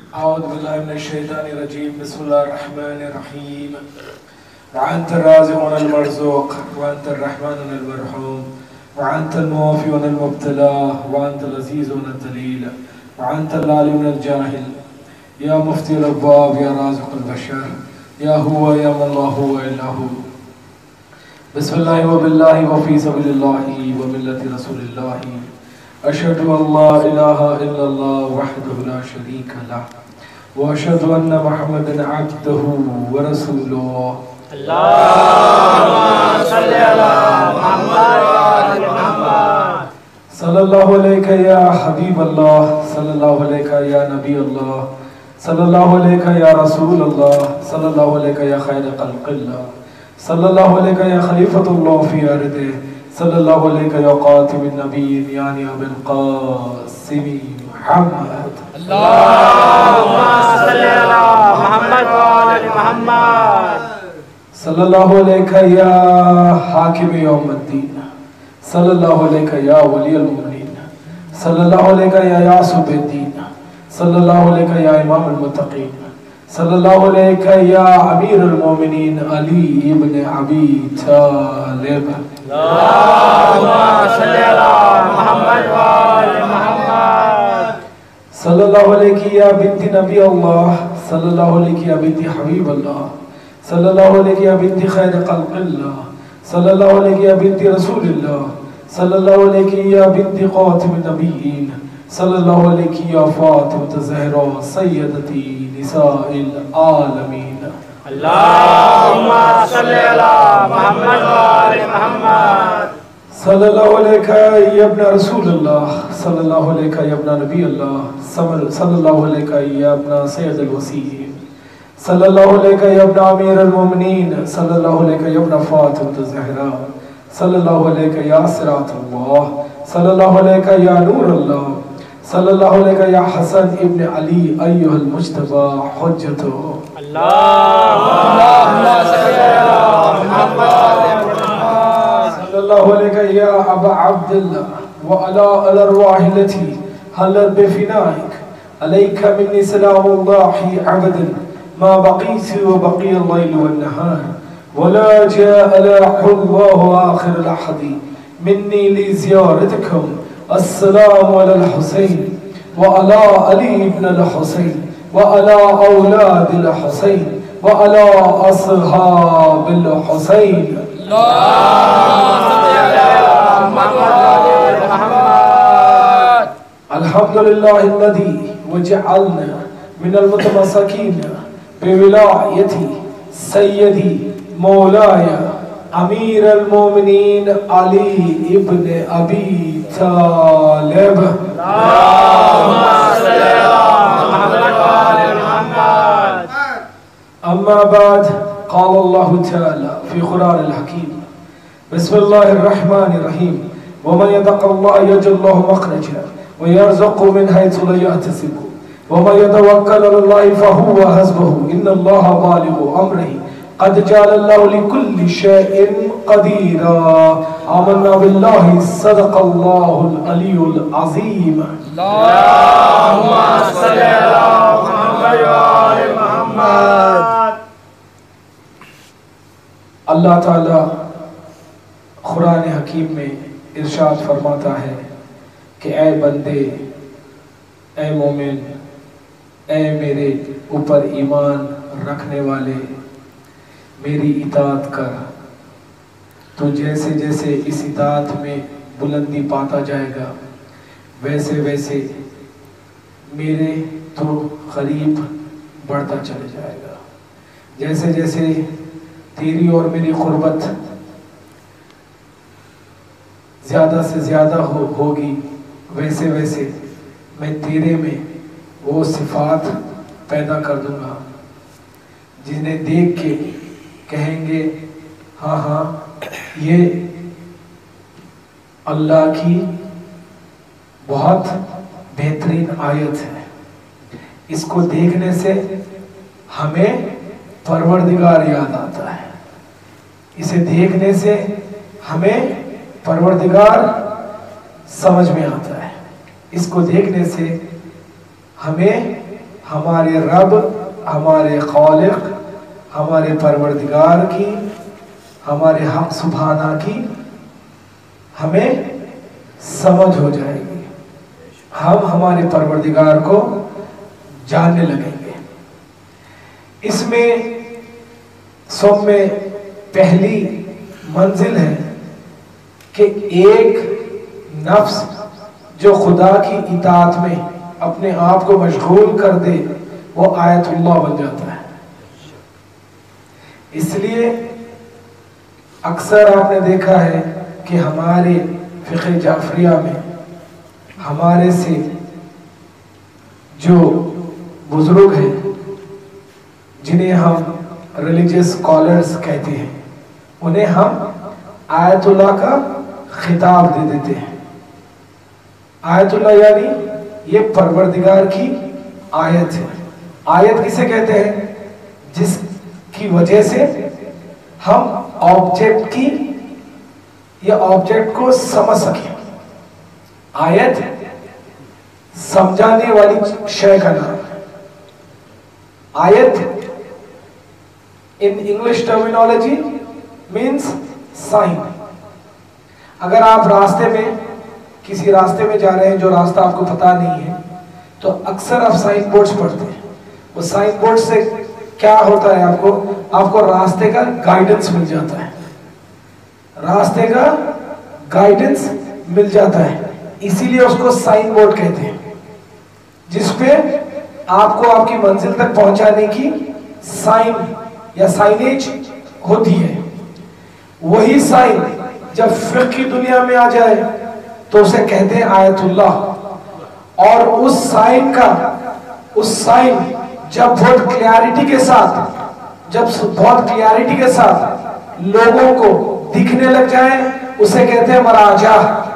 أعوذ بالله من الشيطان الرجيم. بسم الله الرحمن الرحيم. وأنت الرازق المرزوق، وأنت الرحمن المرحوم، وأنت الموافي المبتلى، وأنت العزيز الدليل، وأنت العالم الجاهل. يا مفتي الأبواب، يا رازق البشر، يا هو يا من لا هو إلا هو. بسم الله وبالله وفي سبيل الله وملة رسول الله. أشهد أن لا إله إلا الله وحده لا شريك له، وأشهد أن محمدا عبده ورسوله. اللهم صل على محمد وآل محمد. صلى الله عليك يا حبيب الله، صلى الله عليك يا نبي الله، صلى الله عليك يا رسول الله، صلى الله عليك يا خير خلق الله، صلى الله عليك يا خليفة الله في أرضه، صلى الله عليك يا قاتم النبيين يعني أبي القاسم محمد. اللهم صل على محمد وآل محمد. صلى الله عليك يا حاكم يوم الدين، صلى الله عليك يا ولي المؤمنين، صلى الله عليك يا يعصب الدين، صلى الله عليك يا إمام المتقين، صلى الله عليك يا أمير المؤمنين علي ابن أبي طالب. اللهم صل على محمد وآل محمد. صلى الله عليك يا بنت نبي الله، صلى الله عليك يا بنت حبيب الله، صلى الله عليك يا بنت خير خلق الله، صلى الله عليك يا بنت رسول الله، صلى الله عليك يا بنت خاتم النبيين، صلى الله عليك يا فاطمة الزهراء سيدتي نساء العالمين. اللهم صل على محمد وآل محمد. صلى الله عليك يا ابن رسول الله، صلى الله عليك يا ابن نبي الله، صلى الله عليك يا ابن سيد الوسيم، صلى الله عليك يا ابن أمير المؤمنين، صلى الله عليك يا ابن فاطمة الزهراء، صلى الله عليك يا صراط الله، صلى الله عليك يا نور الله، صلى الله عليك يا حسن ابن علي أيها المجتبى حجته. اللهم صل على محمد صلى الله عليك يا أبا عبد الله وعلى الأرواح التي هلت بفنائك. عليك مني سلام الله عبدا ما بقيت وبقي الليل والنهار، ولا جاء لاح الله آخر الأحد مني لزيارتكم. السلام على الحسين وعلى علي بن الحسين وعلى أولاد الحسين وعلى أصحاب الحسين. اللهم صل على محمد. الحمد لله الذي وجعلنا من المتمسكين بولاية سيدي مولاي أمير المؤمنين علي ابن أبي طالب. اللهم صل على محمد وآل محمد. أما بعد، قال الله تعالى في قرآن الحكيم: بسم الله الرحمن الرحيم. ومن يتق الله يجعل له مخرجا ويرزقه من حيث لا يحتسب، ومن يتوكل على الله فهو حسبه، إن الله بالغ أمره، قد جعل الله لكل شيء قديرا. آمنا بالله، صدق الله العلي العظيم. اللهم صل على محمد وآل محمد. اللہ تعالی قرآن حکیم میں ارشاد فرماتا ہے کہ اے بندے، اے مومن، اے میرے اوپر ایمان رکھنے والے، میری اطاعت کر. تو جیسے جیسے اس اطاعت میں بلندی پاتا جائے گا، ویسے ویسے میرے تو قریب بڑھتا چلے جائے گا. جیسے جیسے تیری اور میری قربت زیادہ سے زیادہ ہوگی، ویسے ویسے میں تیرے میں وہ صفات پیدا کر دوں گا جنہیں دیکھ کے کہیں گے ہاں ہاں یہ اللہ کی بہت بہترین آیت ہے، اس کو دیکھنے سے ہمیں پروردگار یاد آتا ہے، اسے دیکھنے سے ہمیں پروردگار سمجھ میں آتا ہے، اس کو دیکھنے سے ہمیں ہمارے رب، ہمارے خالق، ہمارے پروردگار کی، ہمارے حق سبحانہ کی ہمیں سمجھ ہو جائے گی، ہم ہمارے پروردگار کو جاننے لگیں گے۔ اس میں سب میں پہلی منزل ہے کہ ایک نفس جو خدا کی اطاعت میں اپنے آپ کو مشغول کر دے وہ آیت اللہ بن جاتا ہے۔ اس لیے اکثر آپ نے دیکھا ہے کہ ہمارے فقہ جعفریہ میں ہمارے سے جو بزرگ ہیں جنہیں ہم ریلیجیس اسکالرز کہتے ہیں، انہیں ہم آیت اللہ کا خطاب دے دیتے ہیں۔ آیت اللہ یعنی یہ پروردگار کی آیت ہے۔ آیت کسے کہتے ہیں؟ جس کی وجہ سے ہم آبجیکٹ کی یا آبجیکٹ کو سمجھ سکیں۔ آیت سمجھانے والی شے کا نام ہے۔ آیت in English terminology means sign۔ اگر آپ راستے میں کسی راستے میں جا رہے ہیں جو راستہ آپ کو پتا نہیں ہے تو اکثر آپ سائن بورڈز پڑھتے ہیں۔ وہ سائن بورڈ سے کیا ہوتا ہے؟ آپ کو راستے کا گائیڈنس مل جاتا ہے، راستے کا گائیڈنس مل جاتا ہے، اسی لیے اس کو سائن بورڈ کہتے ہیں، جس پہ آپ کو آپ کی منزل تک پہنچانے کی سائن یا سائنیج ہوتی ہے۔ وہی سائن جب فقہ کی دنیا میں آ جائے تو اسے کہتے ہیں آیت اللہ۔ اور اس سائن جب بہت کلیئرٹی کے ساتھ لوگوں کو دکھنے لگ جائے اسے کہتے ہیں مراجع،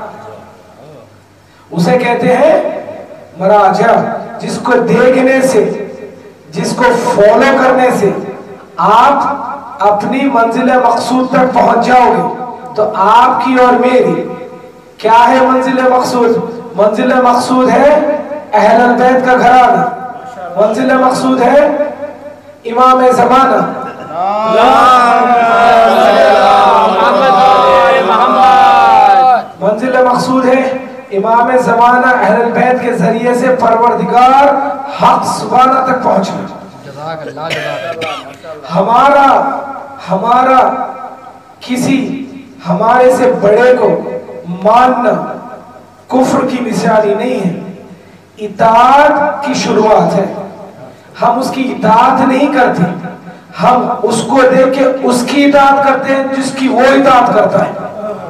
اسے کہتے ہیں مراجع۔ جس کو دیکھنے سے، جس کو فالو کرنے سے آپ اپنی منزل مقصود تک پہنچ جاؤ گے۔ تو آپ کی اور میری کیا ہے منزل مقصود؟ منزل مقصود ہے اہل البیت کا گھرانہ، منزل مقصود ہے امام زمانہ۔ منزل مقصود ہے امام زمانہ اہل البیت کے ذریعے سے پروردگار حق سبحانہ تک پہنچنا۔ ہمارا کسی ہمارے سے بڑے کو ماننا کفر کی نشانی نہیں ہے، اطاعت کی شروعات ہے۔ ہم اس کی اطاعت نہیں کرتے، ہم اس کو دیکھ کے اس کی اطاعت کرتے ہیں جس کی وہ اطاعت کرتا ہے۔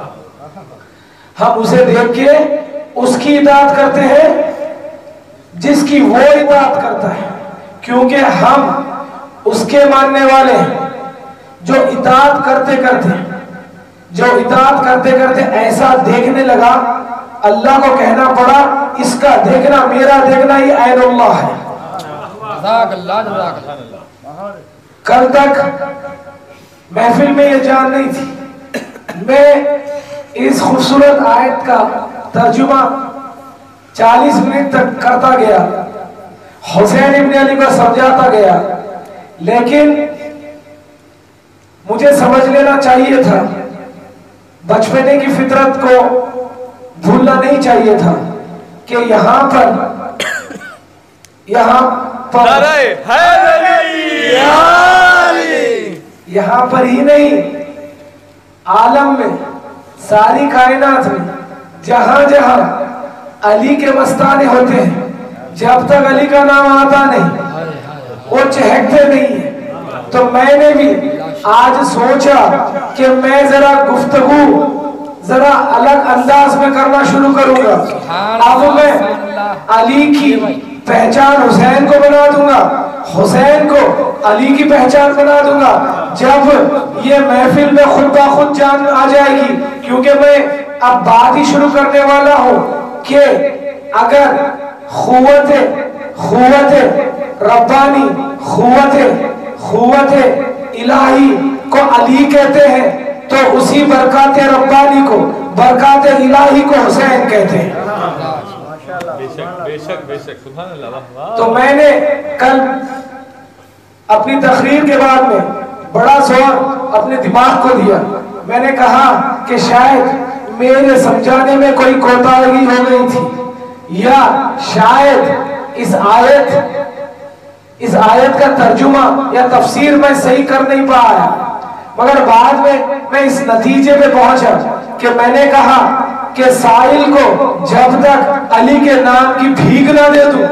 ہم اسے دیکھ کے اس کی اطاعت کرتے ہیں جس کی وہ اطاعت کرتا ہے، کیونکہ ہم اس کے ماننے والے ہیں جو اطاعت کرتے کرتے ایسا دیکھنے لگا، اللہ کو کہنا پڑا اس کا دیکھنا میرا دیکھنا یہ عین اللہ ہے۔ کل تک محفل میں یہ جان نہیں تھی، میں اس خوبصورت آیت کا ترجمہ 40 منٹ تک کرتا گیا، حسین ابن علی کو سمجھاتا گیا، لیکن مجھے سمجھ لینا چاہیے تھا، بچپنے کی فطرت کو بھولنا نہیں چاہیے تھا کہ یہاں پر ہی نہیں، عالم میں ساری کائنات میں جہاں جہاں علی کے مستانے ہوتے ہیں، جب تک علی کا نام آتا نہیں وہ چہکتے نہیں ہیں۔ تو میں نے بھی آج سوچا کہ میں گفتگو ذرا الگ انداز میں کرنا شروع کروں گا۔ اب میں علی کی پہچان حسین کو بنا دوں گا، حسین کو علی کی پہچان بنا دوں گا۔ جب یہ محفل میں خود بخود جان آ جائے گی، کیونکہ میں اب بات ہی شروع کرنے والا ہوں کہ اگر قوت ربانی، قوت الہی کو علی کہتے ہیں تو اسی برکات ربانی کو، برکات الہی کو حسین کہتے ہیں۔ تو میں نے کل اپنی تقریر کے بعد میں بڑا زور اپنے دماغ کو دیا. میں نے کہا کہ شاید میرے سمجھانے میں کوئی کوتاہی ہو گئی تھی، یا شاید اس آیت کا ترجمہ یا تفسیر میں صحیح کر نہیں پایا. مگر بعد میں اس نتیجے پہ پہنچا کہ میں نے کہا کہ سائل کو جب تک علی کے نام کی بھیک نہ دے دوں،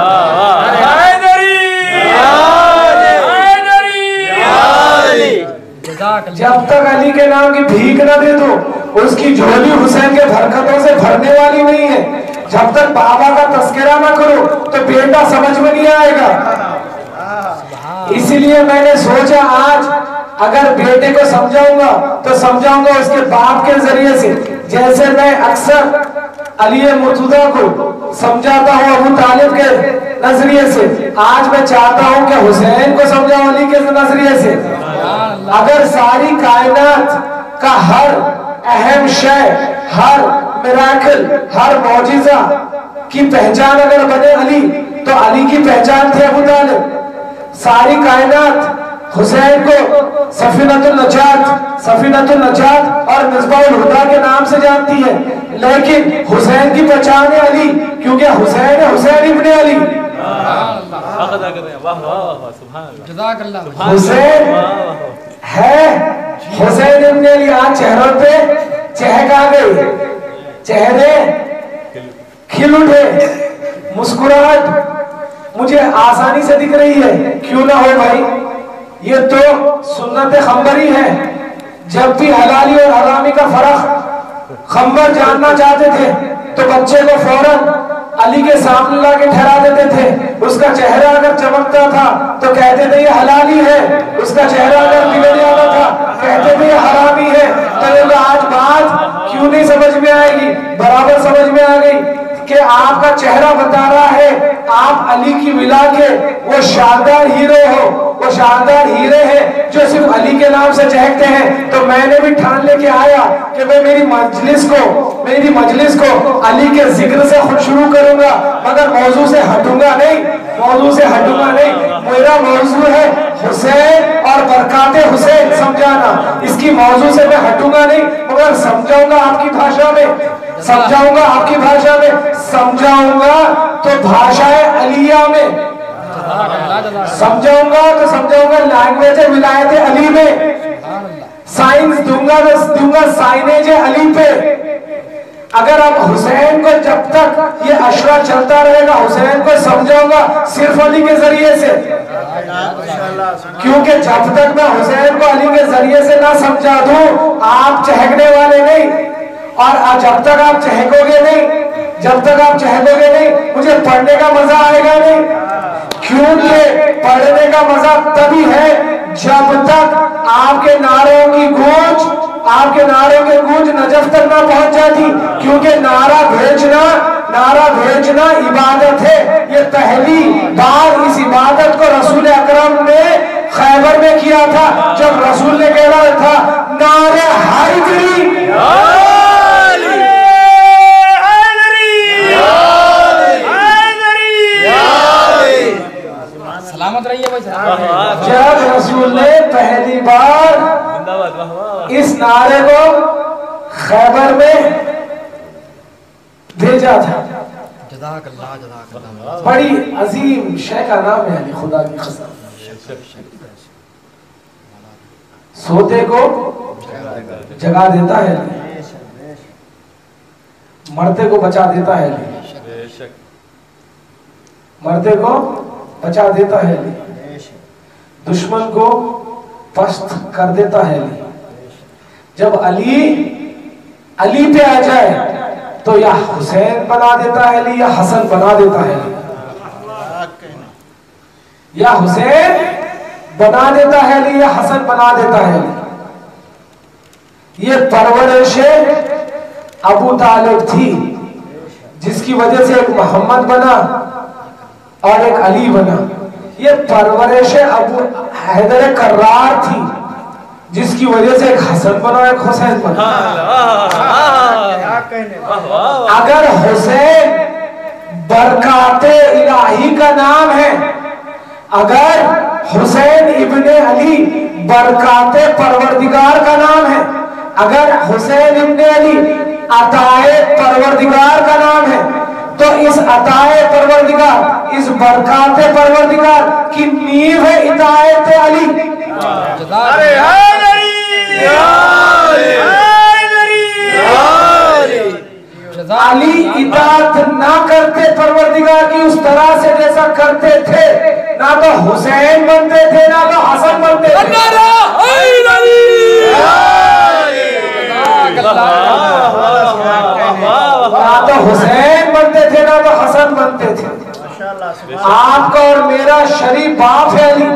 جب تک علی کے نام کی بھیک نہ دے دوں، اس کی جھولی حسین کے برکتوں سے بھرنے والی نہیں ہے. جب تک بابا کا تذکرہ نہ کرو تو بیٹا سمجھ میں نہیں آئے گا. اسی لیے میں نے سوچا آج اگر بیٹے کو سمجھاؤں گا تو سمجھاؤں گا اس کے باپ کے ذریعے سے، جیسے میں اکثر علی مرتضیٰ کو سمجھاتا ہوں ابو طالب کے نظریے سے. آج میں چاہتا ہوں کہ حسین کو سمجھاؤں علی کے نظریے سے. اگر ساری کائنات کا ہر اہم شے، ہر میراکل، ہر معجزہ کی پہچان اگر بنے علی، تو علی کی پہچان تھی ابو طالب. ساری کائنات حسین کو سفینۃ النجات اور مصباح الہدیٰ کے نام سے جانتی ہے، لیکن حسین کی پہچان ہے علی، کیونکہ حسین ہے حسین ابن علی. حسین ہے حسین ابن علی. آج چہروں پہ چہک آ گئی، چہرے کھل اٹھے، مسکراہٹ مجھے آسانی سے دکھ رہی ہے. کیوں نہ ہو بھائی، یہ تو سنت خنبری ہے. جب بھی حلالی اور حرامی کا فرق خنبر جاننا چاہتے تھے تو بچے کو فوراً علی کے سامنے لا کے ٹھہرا دیتے تھے. اس کا چہرہ اگر چمکتا تھا تو کہتے تھے یہ حلالی ہے، اس کا چہرہ اگر بگڑ جاتا تھا کہتے تھے یہ حرامی ہے. تو آج بات کیوں نہیں سمجھ میں آئے گی؟ برابر سمجھ میں آ گئی کہ آپ کا چہرہ بتا رہا ہے آپ علی کی ولا کے وہ شاندار ہیرو ہو، وہ شاندار ہیرے ہیں جو صرف علی کے نام سے چہکتے ہیں. تو میں نے بھی ٹھان لے کے آیا کہ میں میری مجلس کو علی کے ذکر سے خود شروع کروں گا، مگر موضوع سے ہٹوں گا نہیں. میرا موضوع ہے حسین اور برکات حسین سمجھانا. اس کی موضوع سے میں ہٹوں گا نہیں، مگر سمجھاؤں گا آپ کی بھاشا میں، سمجھاؤں گا تو بھاشا علیہ میں سمجھاؤں گا لینگویج ولایت علی میں. سائنس دوں گا سائنیج علی پہ. اگر اب حسین کو جب تک یہ اشرا چلتا رہے گا حسین کو سمجھاؤں گا صرف علی کے ذریعے سے، کیونکہ جب تک میں حسین کو علی کے ذریعے سے نہ سمجھا دوں آپ چہکنے والے نہیں. اور جب تک آپ چہکو گے نہیں مجھے پڑھنے کا مزہ آئے گا نہیں. کیونکہ پڑھنے کا مزہ تبھی ہے جب تک آپ کے نعروں کی گونج نجف تک نہ پہنچ جاتی. کیونکہ نعرہ بھیجنا عبادت ہے. یہ پہلی بار اس عبادت کو رسول اکرم نے خیبر میں کیا تھا، جب رسول نے کہا تھا نعرہ حیدری سلامت رہیے بھائی. جب رسول نے پہلی بار اس نعرے کو خیبر میں بھیجا تھا. جزاک اللہ. بڑی عظیم شے کا نام ہے علی، خدا کی قسم. سوتے کو جگا دیتا ہے علی، مرتے کو بچا دیتا ہے علی، مرتے کو بچا دیتا ہے علی، دشمن کو پست کر دیتا ہے علی. جب علی پہ آ جائے تو یا حسین بنا دیتا ہے علی یا حسن بنا دیتا ہے علی، یا حسین بنا دیتا ہے علی یا حسن بنا دیتا ہے علی. یہ پرورش ابو طالب تھی جس کی وجہ سے ایک محمد بنا اور ایک علی بنا. یہ پرورش ابو حیدر کرار تھی جس کی وجہ سے ایک حسن بنا ایک حسین بنا. اگر حسین برکات الہی کا نام ہے اگر حسین ابن علی برکات پروردگار کا نام ہے، اگر حسین ابن علی عطائے پروردگار کا نام ہے، تو اس عطائے پروردگار، اس برکات پروردگار کی نیو ہے اطاعت علی۔ علی اطاعت نہ کرتے پروردگار کی اس طرح سے جیسا کرتے تھے، نہ تو حسین بنتے تھے نہ تو حسن بنتے تھے، نہ تو حسین بنتے تھے نہ تو حسن بنتے تھے۔ آپ کا اور میرا شریف باپ ہے علی،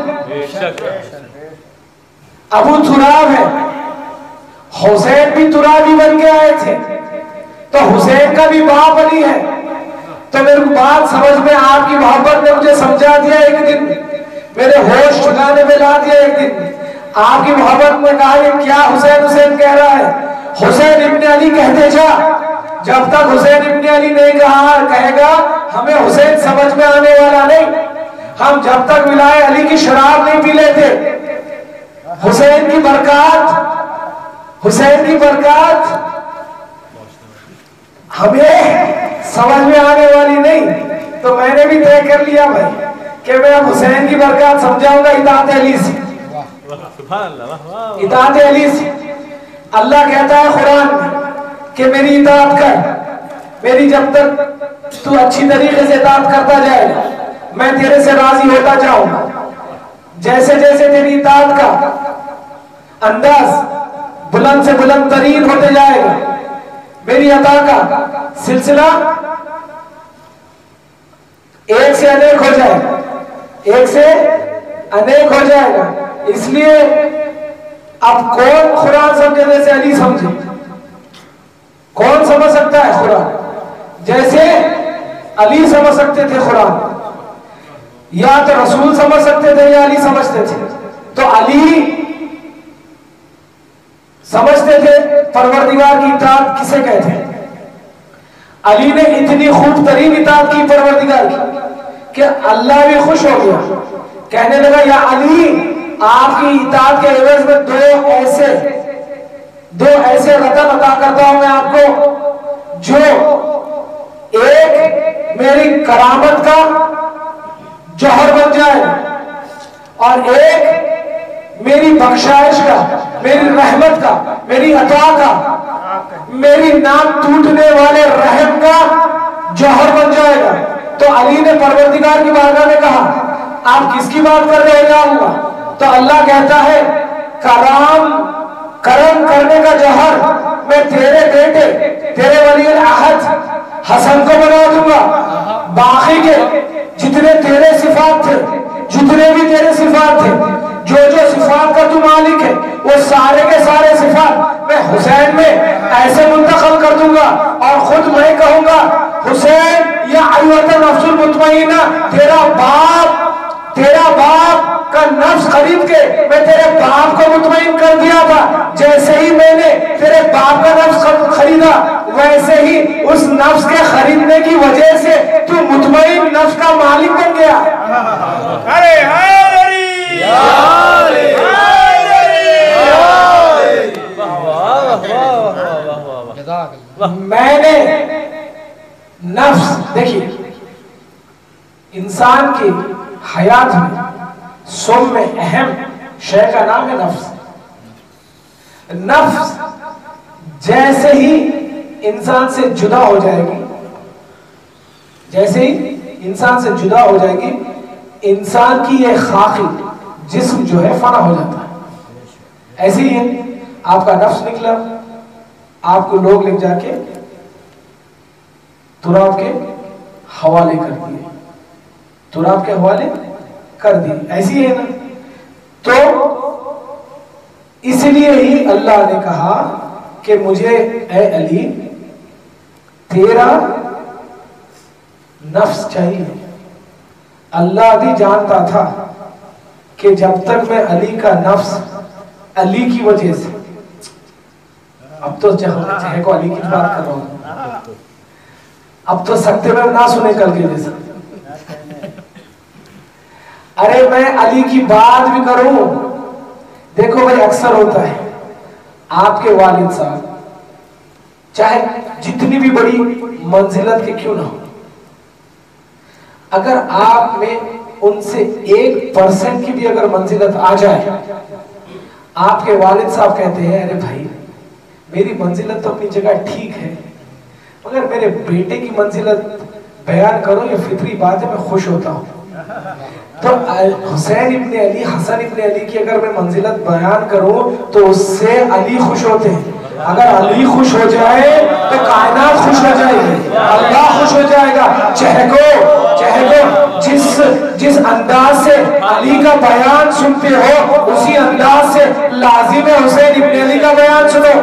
ابو تراب ہے، حسین بھی ترابی بن کے آئے تھے، تو حسین کا بھی باپ علی ہے۔ تو میرے کو بات سمجھ میں، آپ کی محبت نے مجھے سمجھا دیا ایک دن، میرے ہوش ٹھکانے میں لا دیا ایک دن۔ آپ کی محبت نے کہا یہ کیا حسین حسین کہہ رہا ہے، حسین ابن علی کہتے جا، جب تک حسین ابن علی نہیں کہے گا ہمیں حسین سمجھ میں آنے والا نہیں۔ ہم جب تک ولائے علی کی شراب نہیں پی لیتے، حسین کی برکات، حسین کی برکات ہمیں سمجھ میں آنے والی نہیں۔ تو میں نے بھی طے کر لیا بھائی کہ میں اب حسین کی برکات سمجھاؤں گا اطاعت علی سے، اطاعت علی سے۔ اللہ کہتا ہے قرآن میں کہ میری اطاعت کر، میری جب تک تو اچھی طریقے سے اطاعت کرتا جائے گا میں تیرے سے راضی ہوتا جاؤں گا۔ جیسے جیسے تیری اطاعت کا انداز بلند سے بلند ترین ہوتے جائے گا، میری عطا کا سلسلہ ایک سے انیک ہو جائے گا، ایک سے انیک ہو جائے گا۔ اس لیے اب کون قرآن سمجھے جیسے علی سمجھے؟ کون سمجھ سکتا ہے قرآن جیسے علی سمجھ سکتے تھے قرآن؟ یا تو رسول سمجھ سکتے تھے یا علی سمجھتے تھے؟ تو علی سمجھتے تھے پروردگار کی اطاعت کسے کہتے ہیں۔ علی نے اتنی خوب ترین اطاعت کی پروردگار کی کہ اللہ بھی خوش ہو گیا، کہنے لگا یا علی آپ کی اطاعت کے عوض میں دو ایسے رتن عطا کرتا ہوں میں آپ کو، جو ایک میری کرامت کا جوہر بن جائے اور ایک میری بخشائش کا، میری رحمت کا، میری عطا کا، میری نام ٹوٹنے والے رحم کا جوہر بن جائے گا۔ تو علی نے پروردگار کی بارگاہ میں کہا آپ کس کی بات کر رہے ہیں یا اللہ؟ تو اللہ کہتا ہے کرم کرنے کا جوہر میں تیرے بیٹے، تیرے ولی العہد حسن کو بنا دوں گا۔ باقی کے جتنے تیرے صفات تھے، جتنے بھی تیرے صفات تھے، جو صفات کا تو مالک ہے، وہ سارے کے سارے صفات میں حسین میں ایسے منتقل کر دوں گا، اور خود میں کہوں گا حسین یا ایوہ نفس المطمئنہ، تیرا باپ کا نفس خرید کے میں تیرے باپ کو مطمئن کر دیا تھا، جیسے ہی میں نے تیرے باپ کا نفس خریدا ویسے ہی اس نفس کے خریدنے کی وجہ سے تو مطمئن نفس کا مالک بن گیا۔ میں نے نفس، دیکھیے انسان کی حیات میں سب میں اہم شے کا نام ہے نفس۔ نفس جیسے ہی انسان سے جدا ہو جائے گی، جیسے ہی انسان سے جدا ہو جائے گی، انسان کی یہ خاکی جسم جو ہے فنا ہو جاتا ہے۔ ایسے ہی آپ کا نفس نکلا، آپ کو لوگ لے جا کے تراب کے حوالے کر دیے، تراب کے حوالے کر دیے، ایسی ہے نا۔ تو اس لیے ہی اللہ نے کہا کہ مجھے اے علی تیرا نفس چاہیے۔ اللہ بھی جانتا تھا کہ جب تک میں علی کا نفس علی کی وجہ سے، اب تو چاہے کو علی کی بات کر رہا ہوں، اب تو سکتے میں نہ سنے کل کے جیسا، ارے میں علی کی بات بھی کروں. دیکھو بھائی اکثر ہوتا ہے آپ کے والد صاحب چاہے جتنی بھی بڑی منزلت کے کیوں نہ ہو, اگر آپ میں ان سے 1% کی بھی اگر منزلت آ جائے, آپ کے والد صاحب کہتے ہیں ارے بھائی میری منزلت تو اپنی جگہ ٹھیک ہے مگر میرے بیٹے کی منزلت بیان کرو, یہ فطری بات ہے, میں خوش ہوتا ہوں. تو حسین ابن علی, حسن ابن علی کی اگر میں منزلت بیان کروں تو اس سے علی خوش ہوتے ہیں. اگر علی خوش ہو جائے تو کائنات خوش ہو جائے گی, اللہ خوش ہو جائے گا. چہکو جس انداز سے علی کا بیان سنتے ہو اسی انداز سے لازم ہے حسین ابن علی کا بیان سنو.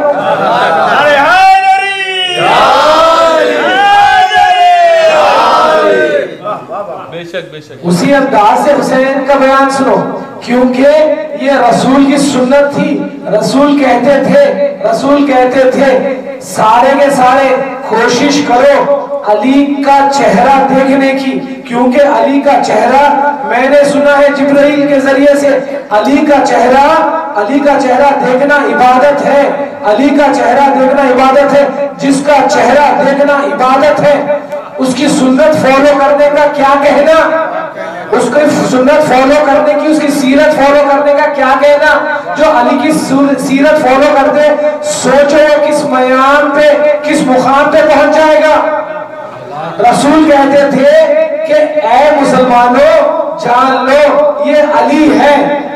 اسی انداز سے حسین کا بیان سنو, کیونکہ یہ رسول کی سنت تھی. رسول کہتے تھے سارے کے سارے کوشش کرو علی کا چہرہ دیکھنے کی, کیونکہ علی کا چہرہ میں نے سنا ہے جبرائیل کے ذریعے سے, علی کا چہرہ دیکھنا عبادت ہے. علی کا چہرہ دیکھنا عبادت ہے. جس کا چہرہ دیکھنا عبادت ہے اس کی سنت فالو کرنے کا کیا کہنا, اس کی سنت فالو کرنے کی, اس کی سیرت فالو کرنے کا کیا کہنا. جو علی کی سیرت فالو کرتے سوچو کس میان پہ کس مقام پہ پہنچ جائے گا. رسول کہتے تھے کہ اے مسلمانوں جان لو یہ علی ہے,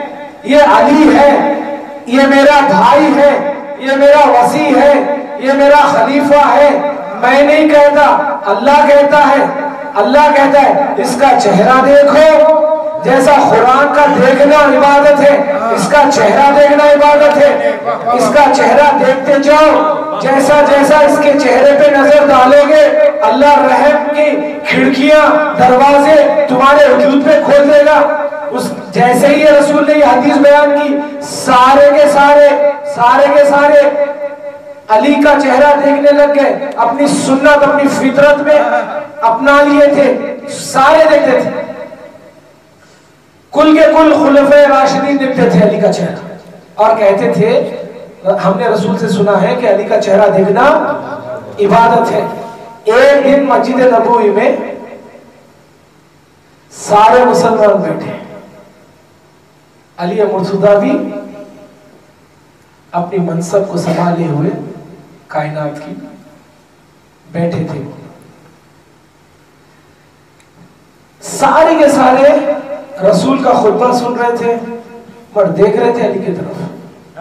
یہ میرا بھائی ہے, یہ میرا وصی ہے, یہ میرا خلیفہ ہے. میں نہیں کہتا, اللہ کہتا ہے اس کا چہرہ دیکھو. جیسا قرآن کا دیکھنا عبادت ہے اس کا چہرہ دیکھنا عبادت ہے. اس کا چہرہ دیکھتے جاؤ, جیسا اس کے چہرے پہ نظر ڈالو گے اللہ رحم کی کھڑکیاں دروازے تمہارے وجود پہ کھول دے گا. جیسے ہی رسول نے یہ حدیث بیان کی سارے کے سارے علی کا چہرہ دیکھنے لگ گئے. اپنی سنت اپنی فطرت میں اپنا لیے تھے, سارے دیکھتے تھے. کل کے کل خلفائے راشدین دیکھتے تھے علی کا چہرہ اور کہتے تھے ہم نے رسول سے سنا ہے کہ علی کا چہرہ دیکھنا عبادت ہے. ایک دن مسجد نبوی میں سارے مسلمان بیٹھے, علی مرتضیٰ بھی اپنی منصب کو سنبھالے ہوئے کائنات کی بیٹھے تھے. سارے کے سارے رسول کا خطبہ سن رہے تھے اور دیکھ رہے تھے علی کی طرف,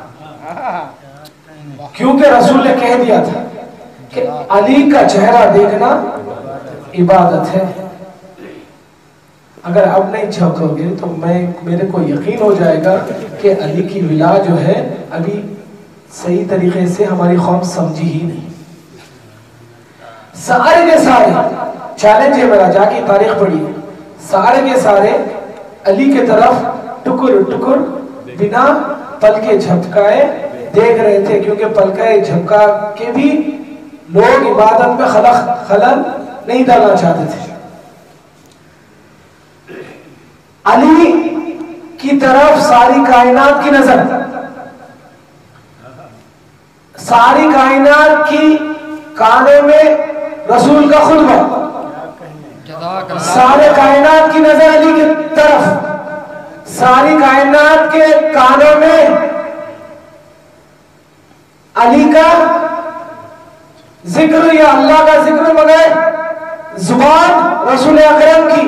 کیونکہ رسول نے کہہ دیا تھا کہ علی کا چہرہ دیکھنا عبادت ہے. اگر اب نہیں جھکو گے تو میرے کو یقین ہو جائے گا کہ علی کی ولا جو ہے ابھی صحیح طریقے سے ہماری قوم سمجھی ہی نہیں. سارے کے سارے چیلنج ہے میرا, جا کے تاریخ پڑھیے, سارے کے سارے علی کے طرف ٹکر بنا پلکے جھپکائے دیکھ رہے تھے, کیونکہ پلکے جھپکا کے بھی لوگ عبادت میں خلل نہیں ڈالنا چاہتے تھے. علی کی طرف ساری کائنات کی نظر, ساری کائنات کی کانوں میں رسول کا خطبہ, سارے کائنات کی نظر علی کی طرف, ساری کائنات کے کانوں میں علی کا ذکر یا اللہ کا ذکر, مگر زبان رسول اکرم کی.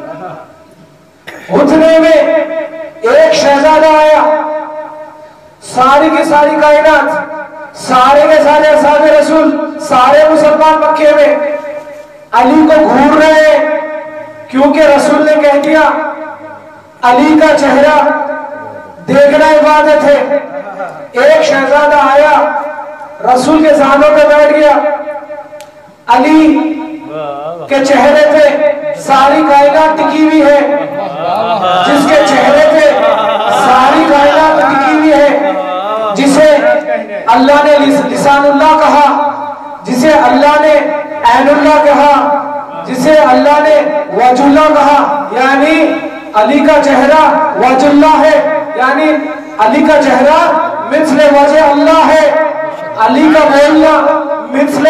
اتنے میں ایک شہزادہ آیا, ساری کی ساری کائنات, سارے کے سارے اصحاب رسول, سارے مسلمان مکے میں علی کو گھور رہے ہیں, کیونکہ رسول نے کہہ دیا علی کا چہرہ دیکھنا عبادت ہے. ایک شہزادہ آیا رسول کے سانوں پہ بیٹھ گیا, علی کے چہرے پہ ساری کائنات ٹکی ہوئی ہے, جس کے چہرے پہ ساری کائنات ٹکی ہوئی ہے, جسے اللہ نے لسان اللہ کہا, جسے اللہ نے عین اللہ کہا, جسے اللہ نے وجہ اللہ کہا, یعنی علی کا چہرہ وجہ اللہ ہے، یعنی علی کا چہرہ مثل وجہ اللہ ہے، علی کا بولنا مثل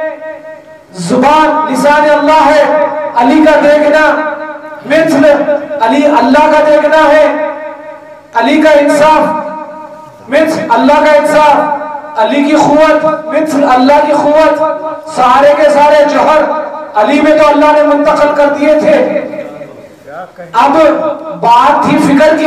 زبان لسان اللہ ہے، علی کا دیکھنا مثل علی اللہ کا دیکھنا ہے، علی کا انصاف مثل اللہ کا انصاف، علی کی قوت مثل اللہ کی قوت، سارے کے سارے جوہر علی میں تو اللہ نے منتقل کر دیے تھے۔ اب بات تھی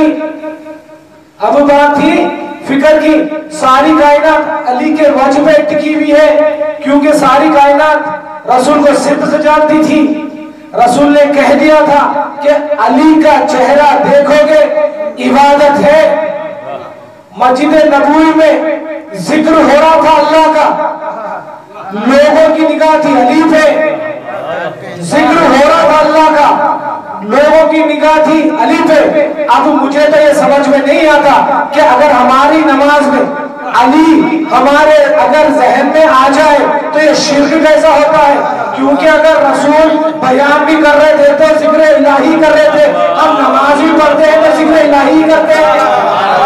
فکر کی، ساری کائنات علی کے وجہ پہ ٹکی ہوئی ہے، کیونکہ ساری کائنات رسول کو صدق جانتی تھی۔ رسول نے کہہ دیا تھا کہ علی کا چہرہ دیکھو گے عبادت ہے۔ مسجد نبوی میں ذکر ہو رہا تھا اللہ کا، لوگوں کی نگاہ تھی علی پہ، ذکر ہو رہا تھا اللہ کا، لوگوں کی نگاہ تھی علی پہ۔ اب مجھے تو یہ سمجھ میں نہیں آتا کہ اگر ہماری نماز میں علی ہمارے اگر ذہن میں آ جائے تو یہ شرک کیسا ہوتا ہے؟ کیونکہ اگر رسول بیان بھی کر رہے تھے تو ذکر الہی کر رہے تھے، ہم نماز بھی پڑھتے ہیں تو ذکر الہی کرتے ہیں۔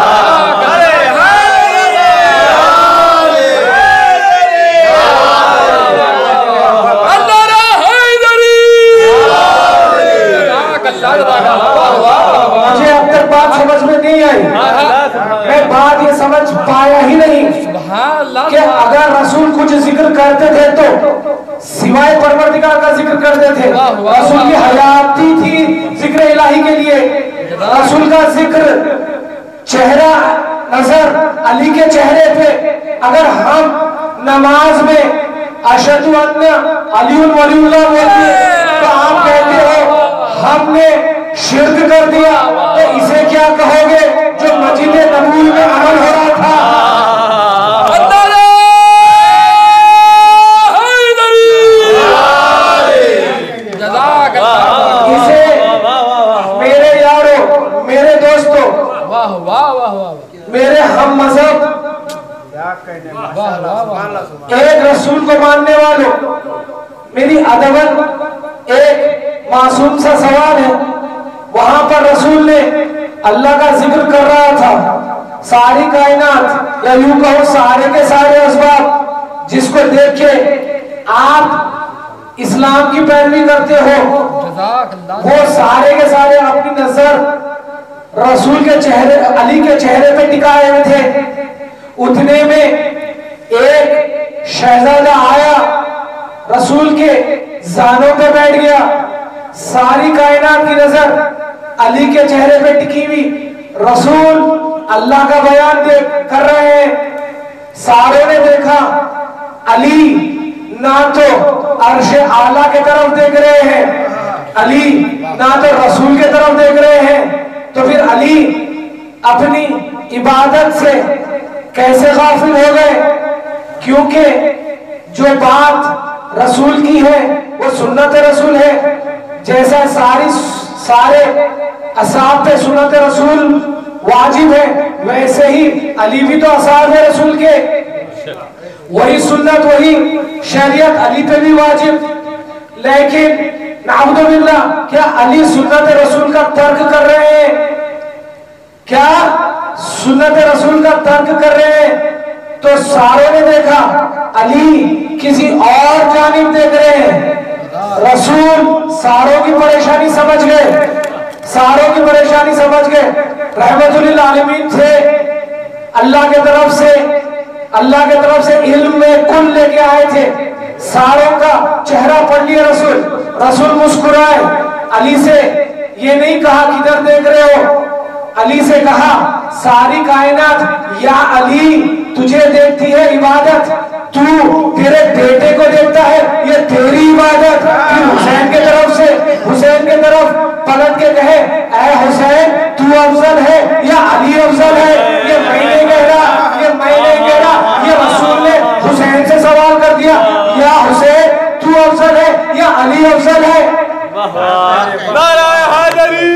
مجھے اب تک بات سمجھ میں نہیں آئی، میں بات یہ سمجھ پایا ہی نہیں کہ اگر رسول کچھ ذکر کرتے تھے تو سوائے پروردگار کا ذکر کرتے تھے۔ رسول کی حیاتی تھی ذکر الہی کے لیے، رسول کا ذکر چہرہ نظر علی کے چہرے پہ۔ اگر ہم نماز میں اشہد ان علی ولی اللہ بولتے ہیں تو آپ کہتے ہو ہم نے شرک کر دیا، تو اسے کیا کہو گے جو مسجد نبوی میں عمل ہو رہا تھا؟ اسے میرے یارو، میرے دوستو، میرے ہم مذہب، ایک رسول کو ماننے والوں، میری ادبن ایک معصوم سا سوال ہے۔ وہاں پر رسول نے اللہ کا ذکر کر رہا تھا، ساری کائنات یا یوں کہو سارے کے سارے اسباب جس کو دیکھ کے آپ اسلام کی پیروی کرتے ہو، وہ سارے کے سارے اپنی نظر رسول کے چہرے علی کے چہرے پہ ٹکائے ہوئے تھے۔ اتنے میں ایک شہزادہ آیا، رسول کے زانوں پہ بیٹھ گیا، ساری کائنات کی نظر علی کے چہرے پہ ٹکی ہوئی، رسول اللہ کا بیان کر رہے ہیں۔ ساروں نے دیکھا علی نہ تو عرش اعلیٰ کے طرف دیکھ رہے ہیں، علی نہ تو رسول کے طرف دیکھ رہے ہیں، تو پھر علی اپنی عبادت سے کیسے غافل ہو گئے؟ کیونکہ جو بات رسول کی ہے وہ سنت رسول ہے، جیسا سارے اصحاب پہ سنت رسول واجب ہے، ویسے ہی علی بھی تو اصحاب رسول کے، وہی سنت وہی شریعت علی پہ بھی واجب۔ لیکن نعوذ باللہ کیا علی سنت رسول کا ترک کر رہے ہیں؟ کیا سنت رسول کا ترک کر رہے ہیں؟ تو ساروں نے دیکھا علی کسی اور جانب دیکھ رہے ہیں۔ رسول ساروں کی پریشانی سمجھ گئے، ساروں کی پریشانی سمجھ گئے، رحمت للعالمین تھے، اللہ کے طرف سے علم میں کل لے کے آئے تھے، ساروں کا چہرہ پڑھ لیا رسول مسکرائے، علی سے یہ نہیں کہا کدھر دیکھ رہے ہو، علی سے کہا ساری کائنات یا علی تجھے دیکھتی ہے عبادت، تو تیرے بیٹے کو دیکھتا ہے، یہ تیری عبادت۔ پھر حسین کے طرف پلٹ کے کہے اے حسین تو افضل ہے یا علی افضل ہے؟ یہ میں نے کہہ رہا، یہ رسول نے حسین سے سوال کر دیا، یا حسین تو افضل ہے یا علی افضل ہے؟ نعرہ حیدری،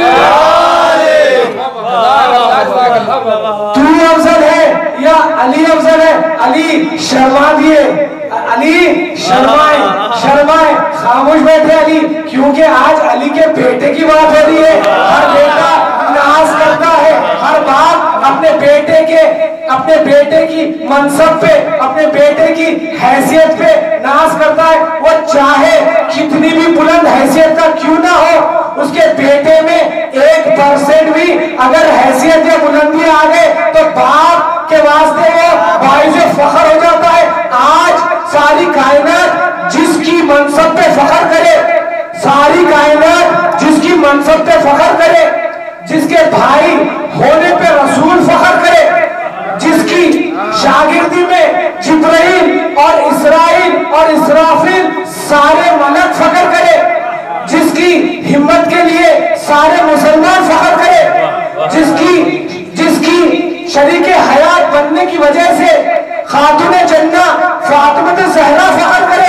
تو افضل ہے یا علی افضل ہے؟ علی شرما دیے، علی شرمائے، خاموش بیٹھے علی، کیونکہ آج علی کے بیٹے کی بات ہو رہی ہے. ہر بیٹا ناز کرتا ہے, ہر باپ اپنے بیٹے کی منصب پہ, اپنے بیٹے کی حیثیت پہ ناز کرتا ہے. وہ چاہے کتنی بھی بلند حیثیت کا کیوں نہ ہو, اس کے بیٹے میں 1% بھی اگر حیثیت یا بلندی آ گئے تو باپ کے واسطے وہ باعث فخر ہو جاتا ہے. آج ساری کائنات جس کی منصب پہ فخر کرے, ساری کائنات جس کی منصب پہ فخر کرے, جس کے بھائی ہونے پہ رسول فخر کرے, جس کی شاگردی میں جبرائیل اور اسرائیل اور اسرافیل سارے ملک فخر کرے, جس کی ہمت کے لیے سارے مسلمان فخر کرے, جس کی شریک حیات بننے کی وجہ سے خاتون جنہ فاطمہ زہرا فخر کرے,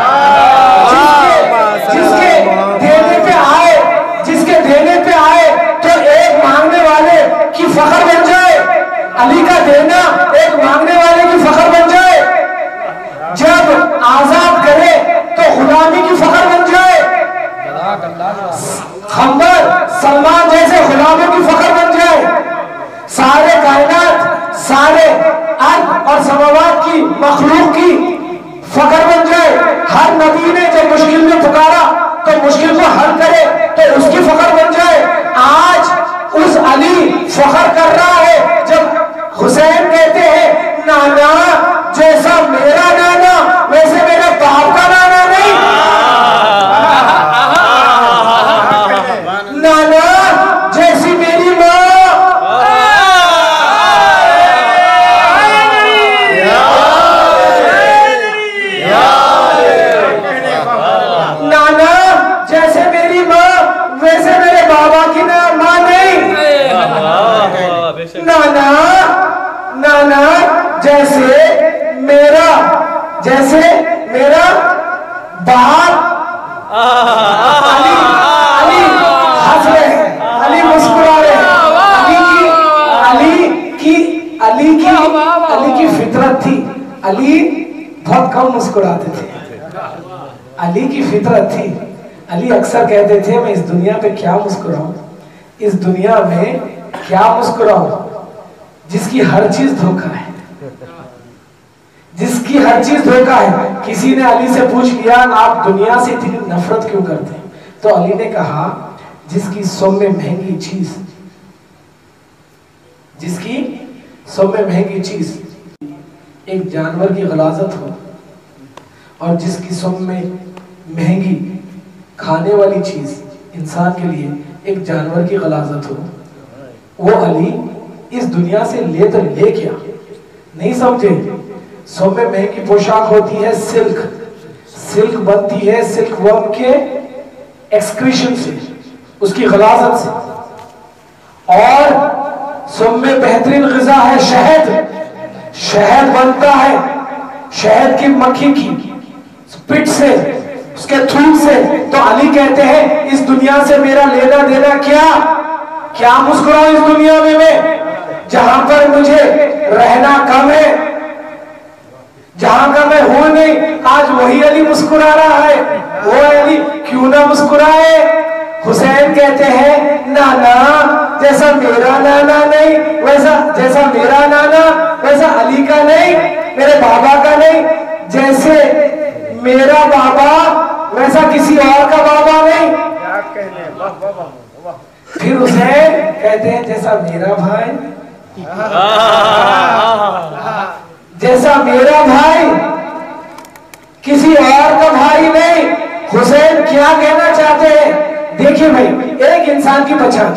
جس کے دینے پہ آئے تو ایک مانگنے والے کی فخر بن جائے, علی کا دینا ایک مانگنے والے کی فخر بن جائے, جب آزاد کرے تو غلامی کی فخر بن جائے, خمبر سلمان جیسے غلاموں کی فخر بن جائے, سارے کائنات سارے ارض اور سماوات کی مخلوق کی فخر بن جائے. ہر نبی نے جب مشکل میں پکارا تو مشکل کو حل کرے تو اس کی فخر بن جائے. آج اس علی فخر کر رہا ہے جب حسین کہتے ہیں نانا جیسا میرا نانا ویسے میرے باپ کا نانا نہیں, نانا جیسی میری ماں, نانا جیسے میری ماں ویسے میرے بابا کی ماں نہیں, نانا جیسے میرا باپ. علی ہنس رہے ہیں, علی مسکرا رہے ہیں. علی کی فطرت تھی, علی بہت کم مسکراتے تھے, علی کی فطرت تھی. علی اکثر کہتے تھے میں اس دنیا پہ کیا مسکراؤں, اس دنیا میں کیا مسکراؤں جس کی ہر چیز دھوکہ ہے, جس کی ہر چیز دھوکہ ہے. کسی نے علی سے پوچھ لیا آپ دنیا سے اتنی نفرت کیوں کرتے ہیں, تو علی نے کہا جس کی سب میں مہنگی چیز, جس کی سب میں مہنگی چیز ایک جانور کی غلاظت ہو, اور جس کی سب میں مہنگی کھانے والی چیز انسان کے لیے ایک جانور کی غلاظت ہو, وہ علی اس دنیا سے لے کیا نہیں سمجھے. سب میں مہنگی پوشاک ہوتی ہے سلک, سلک بنتی ہے سلک ورم کے ایکسکریشن سے, اس کی غلاظت سے. اور سب میں بہترین غذا ہے شہد, شہد بنتا ہے شہد کی مکھی کی سپٹ سے, اس کے تھوک سے. تو علی کہتے ہیں اس دنیا سے میرا لینا دینا کیا مسکراؤں اس دنیا میں جہاں پر مجھے رہنا کم ہے, جہاں کا میں ہوں نہیں. آج وہی علی مسکرا رہا ہے, وہ علی کیوں نہ مسکرائے. حسین کہتے ہیں نانا جیسا میرا نانا نہیں, جیسا میرا نانا ویسا علی کا نہیں, میرے بابا کا نہیں, جیسے میرا بابا ویسا کسی اور کا بابا نہیں. پھر حسین کہتے ہیں جیسا میرا بھائی, جیسا میرا بھائی کسی اور کا بھائی نہیں. حسین کیا کہنا چاہتے ہیں, دیکھیں بھائی ایک انسان کی پہچان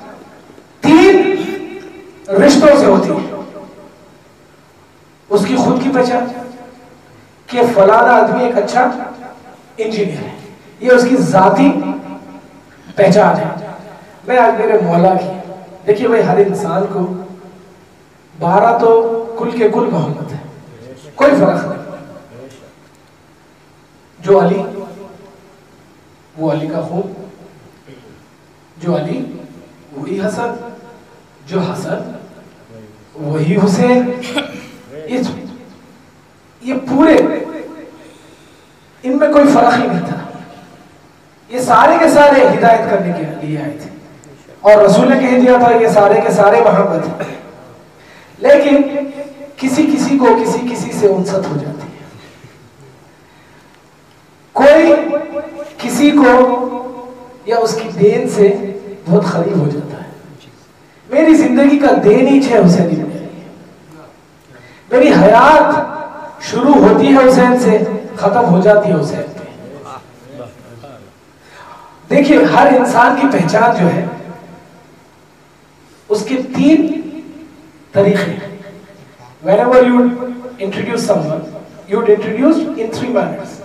3 رشتوں سے ہوتی ہے. اس کی خود کی پہچان کہ فلانا آدمی ایک اچھا انجینئر ہے, یہ اس کی ذاتی پہچان ہے. میں آج میرے مولا کی, دیکھیے بھائی ہر انسان کو 12 تو کل کے کل محمد ہے, کوئی فرق نہیں. جو علی وہ علی کا خون, جو علی وہی حسن, جو حسن وہی حسین. یہ پورے ان میں کوئی فرق ہی نہیں تھا. یہ سارے کے سارے ہدایت کرنے کے لیے آئے تھے، اور رسول نے کہہ دیا تھا یہ سارے کے سارے محمد ہیں، لیکن کسی کسی کو کسی سے انست ہو جاتی ہے، کوئی کسی کو یا اس کی دین سے بہت قریب ہو جاتا ہے۔ میری زندگی کا دین ہی ہے حسین ابن علی، میری حیات شروع ہوتی ہے حسین سے، ختم ہو جاتی ہے حسین پہ۔ دیکھیے ہر انسان کی پہچان جو ہے اس کے 3 طریقے ہیں۔ Whenever you introduce someone, you would introduce in 3 manners.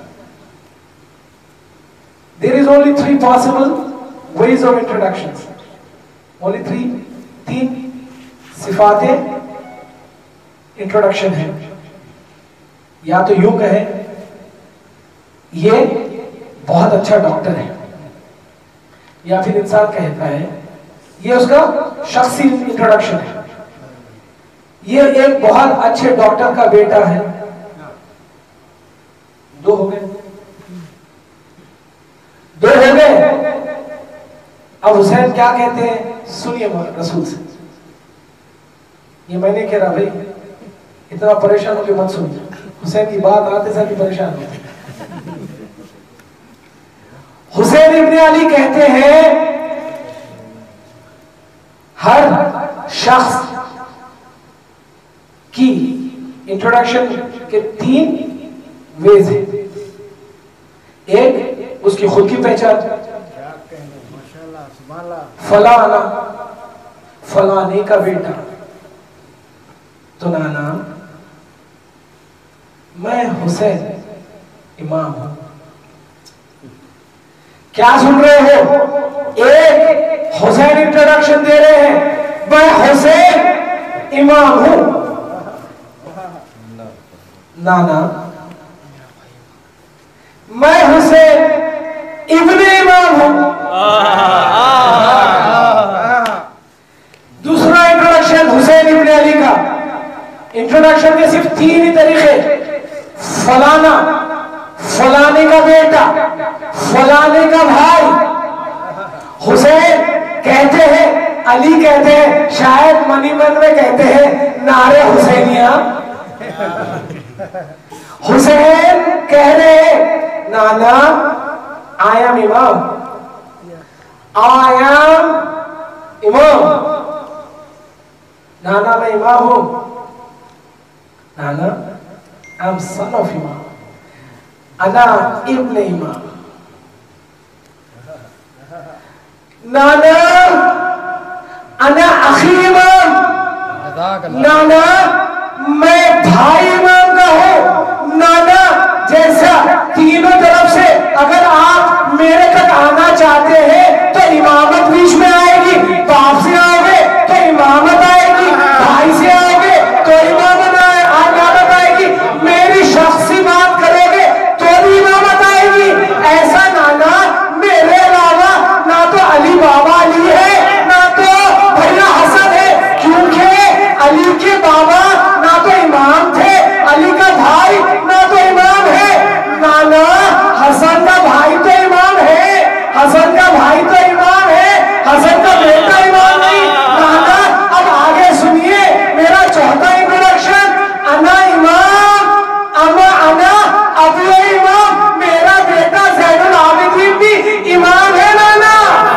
There is only 3 possible ways of introductions. Only 3 صفاتیں انٹروڈکشن ہے۔ یا تو یوں کہیں یہ بہت اچھا ڈاکٹر ہے، یا پھر انسان کہتا ہے یہ اس کا شخصی انٹروڈکشن ہے، یہ ایک بہت اچھے ڈاکٹر کا بیٹا ہے۔ 2 ہو گئے، 2 ہو گئے۔ اب حسین کیا کہتے ہیں؟ سنیے رسول سے، یہ میں نے کہہ رہا بھائی اتنا پریشان ہو کے مت سنیے، حسین کی بات آتے سے بھی پریشان ہوتے۔ حسین ابن علی کہتے ہیں ہر شخص کی انٹروڈکشن کے 3 ویز ہیں۔ ایک اس کی خود کی پہچان، فلانا فلانے کا بیٹا، تو نانا میں حسین امام ہوں۔ کیا سن رہے ہو؟ ایک حسین انٹروڈکشن دے رہے ہیں، میں حسین امام ہوں۔ نانا میں حسین ابن امام ہوں۔ دوسرا انٹروڈکشن حسین ابن علی کا، انٹروڈکشن کے صرف 3 ہی طریقے، فلانا فلانے کا بیٹا، فلانے کا بھائی۔ حسین کہتے ہیں، علی کہتے ہیں، شاید منی من میں کہتے ہیں نعرے حسینیہ۔ حسین کہہ رہے نانا I am امام، I am امام، نانا میں امام ہوں، نانا I am son of امام، انا ابن امام، نانا انا اخی امام، نانا میں بھائی امام کا ہوں۔ نانا جیسا تینوں طرف سے اگر آپ میرے تک آنا چاہتے ہیں تو امامت بیچ میں آئے گی، باپ سے آؤ گے تو امامت آئے گی، بھائی سے آؤ گے تو امامت آئے گی، میری شخصی بات کرو گے تو بھی امامت آئے گی۔ ایسا نانا میرے علاوہ نہ تو علی بابا علی ہے نہ تو بھیا حسن ہے، کیونکہ علی کے بابا نہ تو امام تھے، علی کا بھائی نہ تو امام ہے۔ نانا حسن کا بھائی تو امام ہے، حسن کا بھائی تو امام ہے، حسن کا بیٹا امام نہیں۔ نانا اب آگے سنیے میرا چوتھا انٹروڈکشن، انا امام، انا ابو امام، میرا بیٹا زین العابدین بھی امام ہے۔ نانا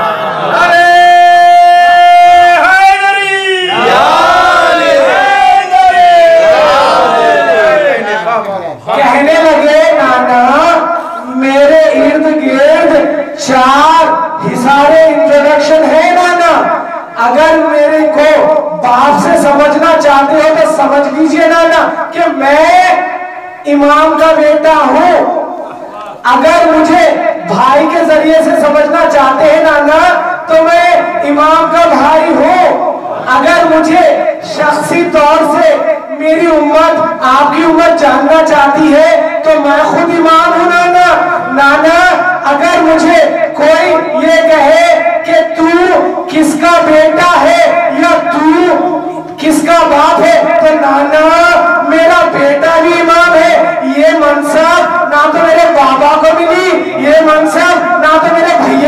کہنے لگے نانا میرے ارد گرد 4 حصارے انٹروڈکشن ہے نانا، اگر میرے کو باپ سے سمجھنا چاہتے ہو تو سمجھ لیجئے نانا کہ میں امام کا بیٹا ہوں۔ اگر مجھے بھائی کے ذریعے سے سمجھنا چاہتے ہیں نانا تو میں امام کا بھائی ہوں۔ اگر مجھے شخصی طور سے میری امت آپ کی امت جاننا چاہتی ہے تو میں خود امام ہوں نانا۔ نانا اگر مجھے کوئی یہ کہے کہ تو کس کا بیٹا ہے یا تو کس کا باپ ہے تو نانا میرا بیٹا بھی امام ہے۔ یہ منصب نہ تو میرے بابا کو ملی، یہ منصب نہ تو میرے بھائی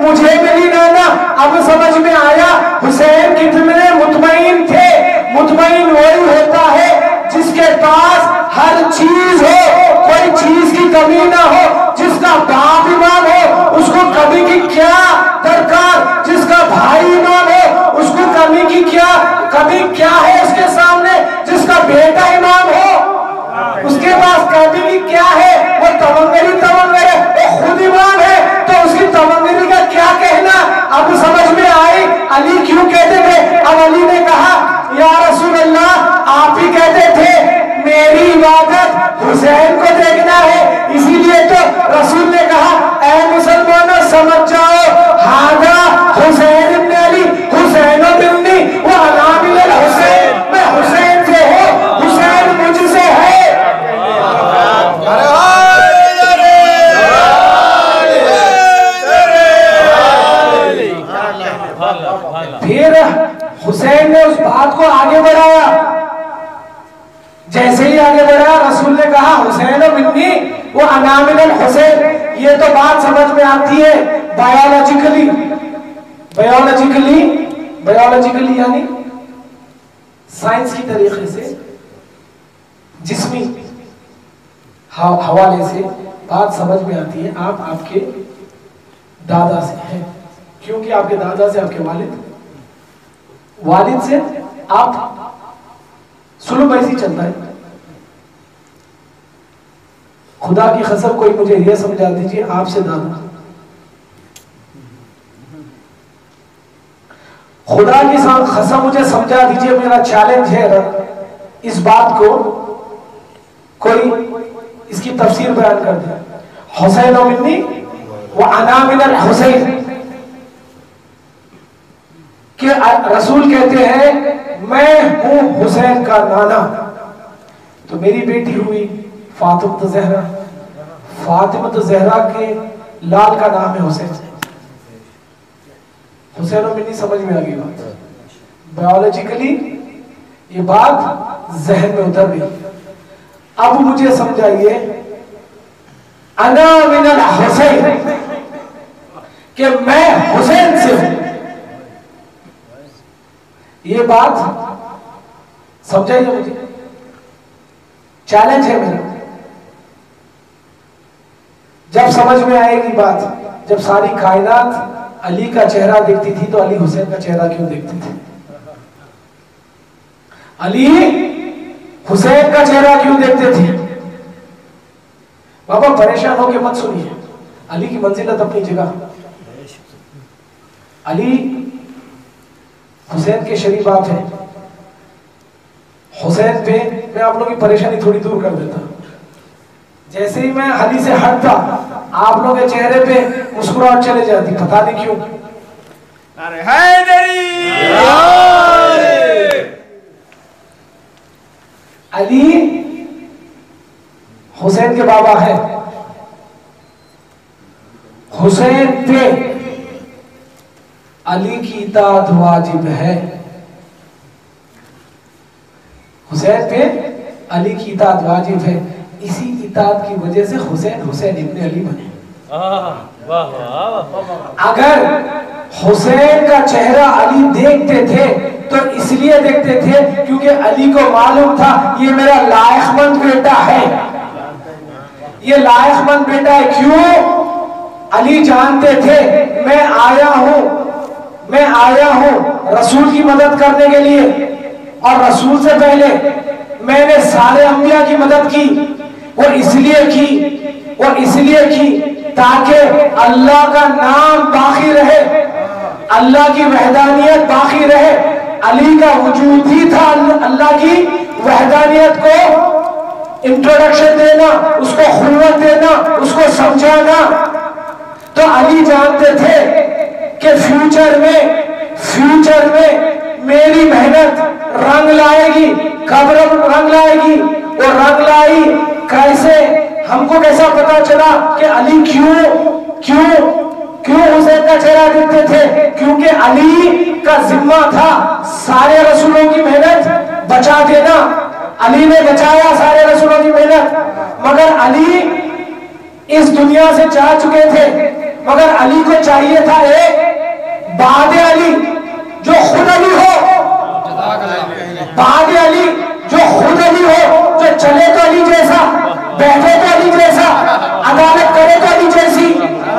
مجھے ملی نانا. اب سمجھ میں آیا حسین کتنے مطمئن تھے. مطمئن وہی ہوتا ہے جس کے پاس ہر چیز ہو, کوئی چیز کی کمی نہ ہو. جس کا باپ امام ہو اس کو کمی کی کیا درکار, جس کا بھائی امام ہو اس کو کمی کی کمی کیا ہے اس کے سامنے. جس کا بیٹا امام ہو اس کے پاس کمی کی کیا ہے, وہ تمنگری ہے, وہ خود امام ہے تو اس کی تمنگری کا کیا کہنا. اب سمجھ میں آئی علی کیوں کہتے تھے. اب علی نے کہا یا رسول اللہ آپ ہی کہتے تھے میری عبادت حسین کو دیکھنا ہے, اسی لیے تو رسول نے کہا اے مسلمانوں سمجھ جاؤ ہاذا حسین ابن علی حسین ابنی وانا من الحسین, میں حسین سے ہوں, حسین مجھ سے ہے. پھر حسین نے اس بات کو آگے بڑھایا. جیسے ہی آگے بڑھا رسول نے کہا حسین ابنی وہ انا من الحسین. یہ تو بات سمجھ میں آتی ہے بایولوجیکلی یعنی سائنس کی طریقے سے, جسمی حوالے سے بات سمجھ میں آتی ہے. آپ کے دادا سے ہیں, کیونکہ آپ کے دادا سے آپ کے والد سے آپ سلوک ایسی چلتا ہے. خدا کی قسم کوئی مجھے یہ سمجھا دیجیے آپ سے دادا, خدا کی قسم مجھے سمجھا دیجیے, میرا چیلنج ہے اس بات کو کوئی اس کی تفسیر بیان کر دے. حسین منی وانا من الحسین, کہ رسول کہتے ہیں میں ہوں حسین کا نانا. تو میری بیٹی ہوئی فاطمہ زہرا, فاطمہ زہرا کے لال کا نام ہے حسین. حسین و منی سمجھ میں آگئی بات. بایولوجیکلی یہ بات ذہن میں اتر گئی. اب مجھے سمجھائیے انا من الحسین کہ میں حسین سے ہوں, یہ بات سمجھائیے مجھے, چیلنج ہے میرا. جب سمجھ میں آئے گی بات, جب ساری کائنات علی کا چہرہ دیکھتی تھی تو علی حسین کا چہرہ کیوں دیکھتے تھے, علی حسین کا چہرہ کیوں دیکھتے تھے. بابا پریشان ہو کے مت سنیے, علی کی منزلت اپنی جگہ. علی حسین کے شریف آپ ہیں. حسین پہ میں آپ لوگوں کی پریشانی تھوڑی دور کر دیتا. جیسے ہی میں علی سے ہٹتا آپ لوگوں کے چہرے پہ مسکراہٹ چلے جاتی, پتہ نہیں کیوں. علی حسین کے بابا ہے. حسین پہ علی کی اطاعت واجب ہے. حسین پہ علی کی اطاعت واجب ہے. اسی اطاعت کی وجہ سے حسین ابن علی بنے. اگر حسین کا چہرہ علی دیکھتے تھے تو اس لیے دیکھتے تھے کیونکہ علی کو معلوم تھا یہ میرا لائق مند بیٹا ہے, یہ لائق مند بیٹا ہے. کیوں؟ علی جانتے تھے میں آیا ہوں رسول کی مدد کرنے کے لیے, اور رسول سے پہلے میں نے سارے انبیاء کی مدد کی. وہ اس لیے کی تاکہ اللہ کا نام باقی رہے, اللہ کی وحدانیت باقی رہے. علی کا وجود ہی تھا اللہ کی وحدانیت کو انٹروڈکشن دینا, اس کو قوت دینا, اس کو سمجھانا. تو علی جانتے تھے کہ فیوچر میں میری محنت رنگ لائے گی. کب رنگ لائے گی؟ وہ رنگ لائی کیسے؟ ہم کو کیسا پتا چلا کہ علی کیوں حسین کا چہرہ دیکھتے تھے؟ کیونکہ علی کا ذمہ تھا سارے رسولوں کی محنت بچا دینا. علی نے بچایا سارے رسولوں کی محنت, مگر علی اس دنیا سے جا چکے تھے. مگر علی کو چاہیے تھا ایک بعد علی جو خود علی ہو، بعد علی جو خود علی ہو، جو چلے تو علی جیسا، بیٹھے تو علی جیسا، عدالت کرے تو علی جیسی،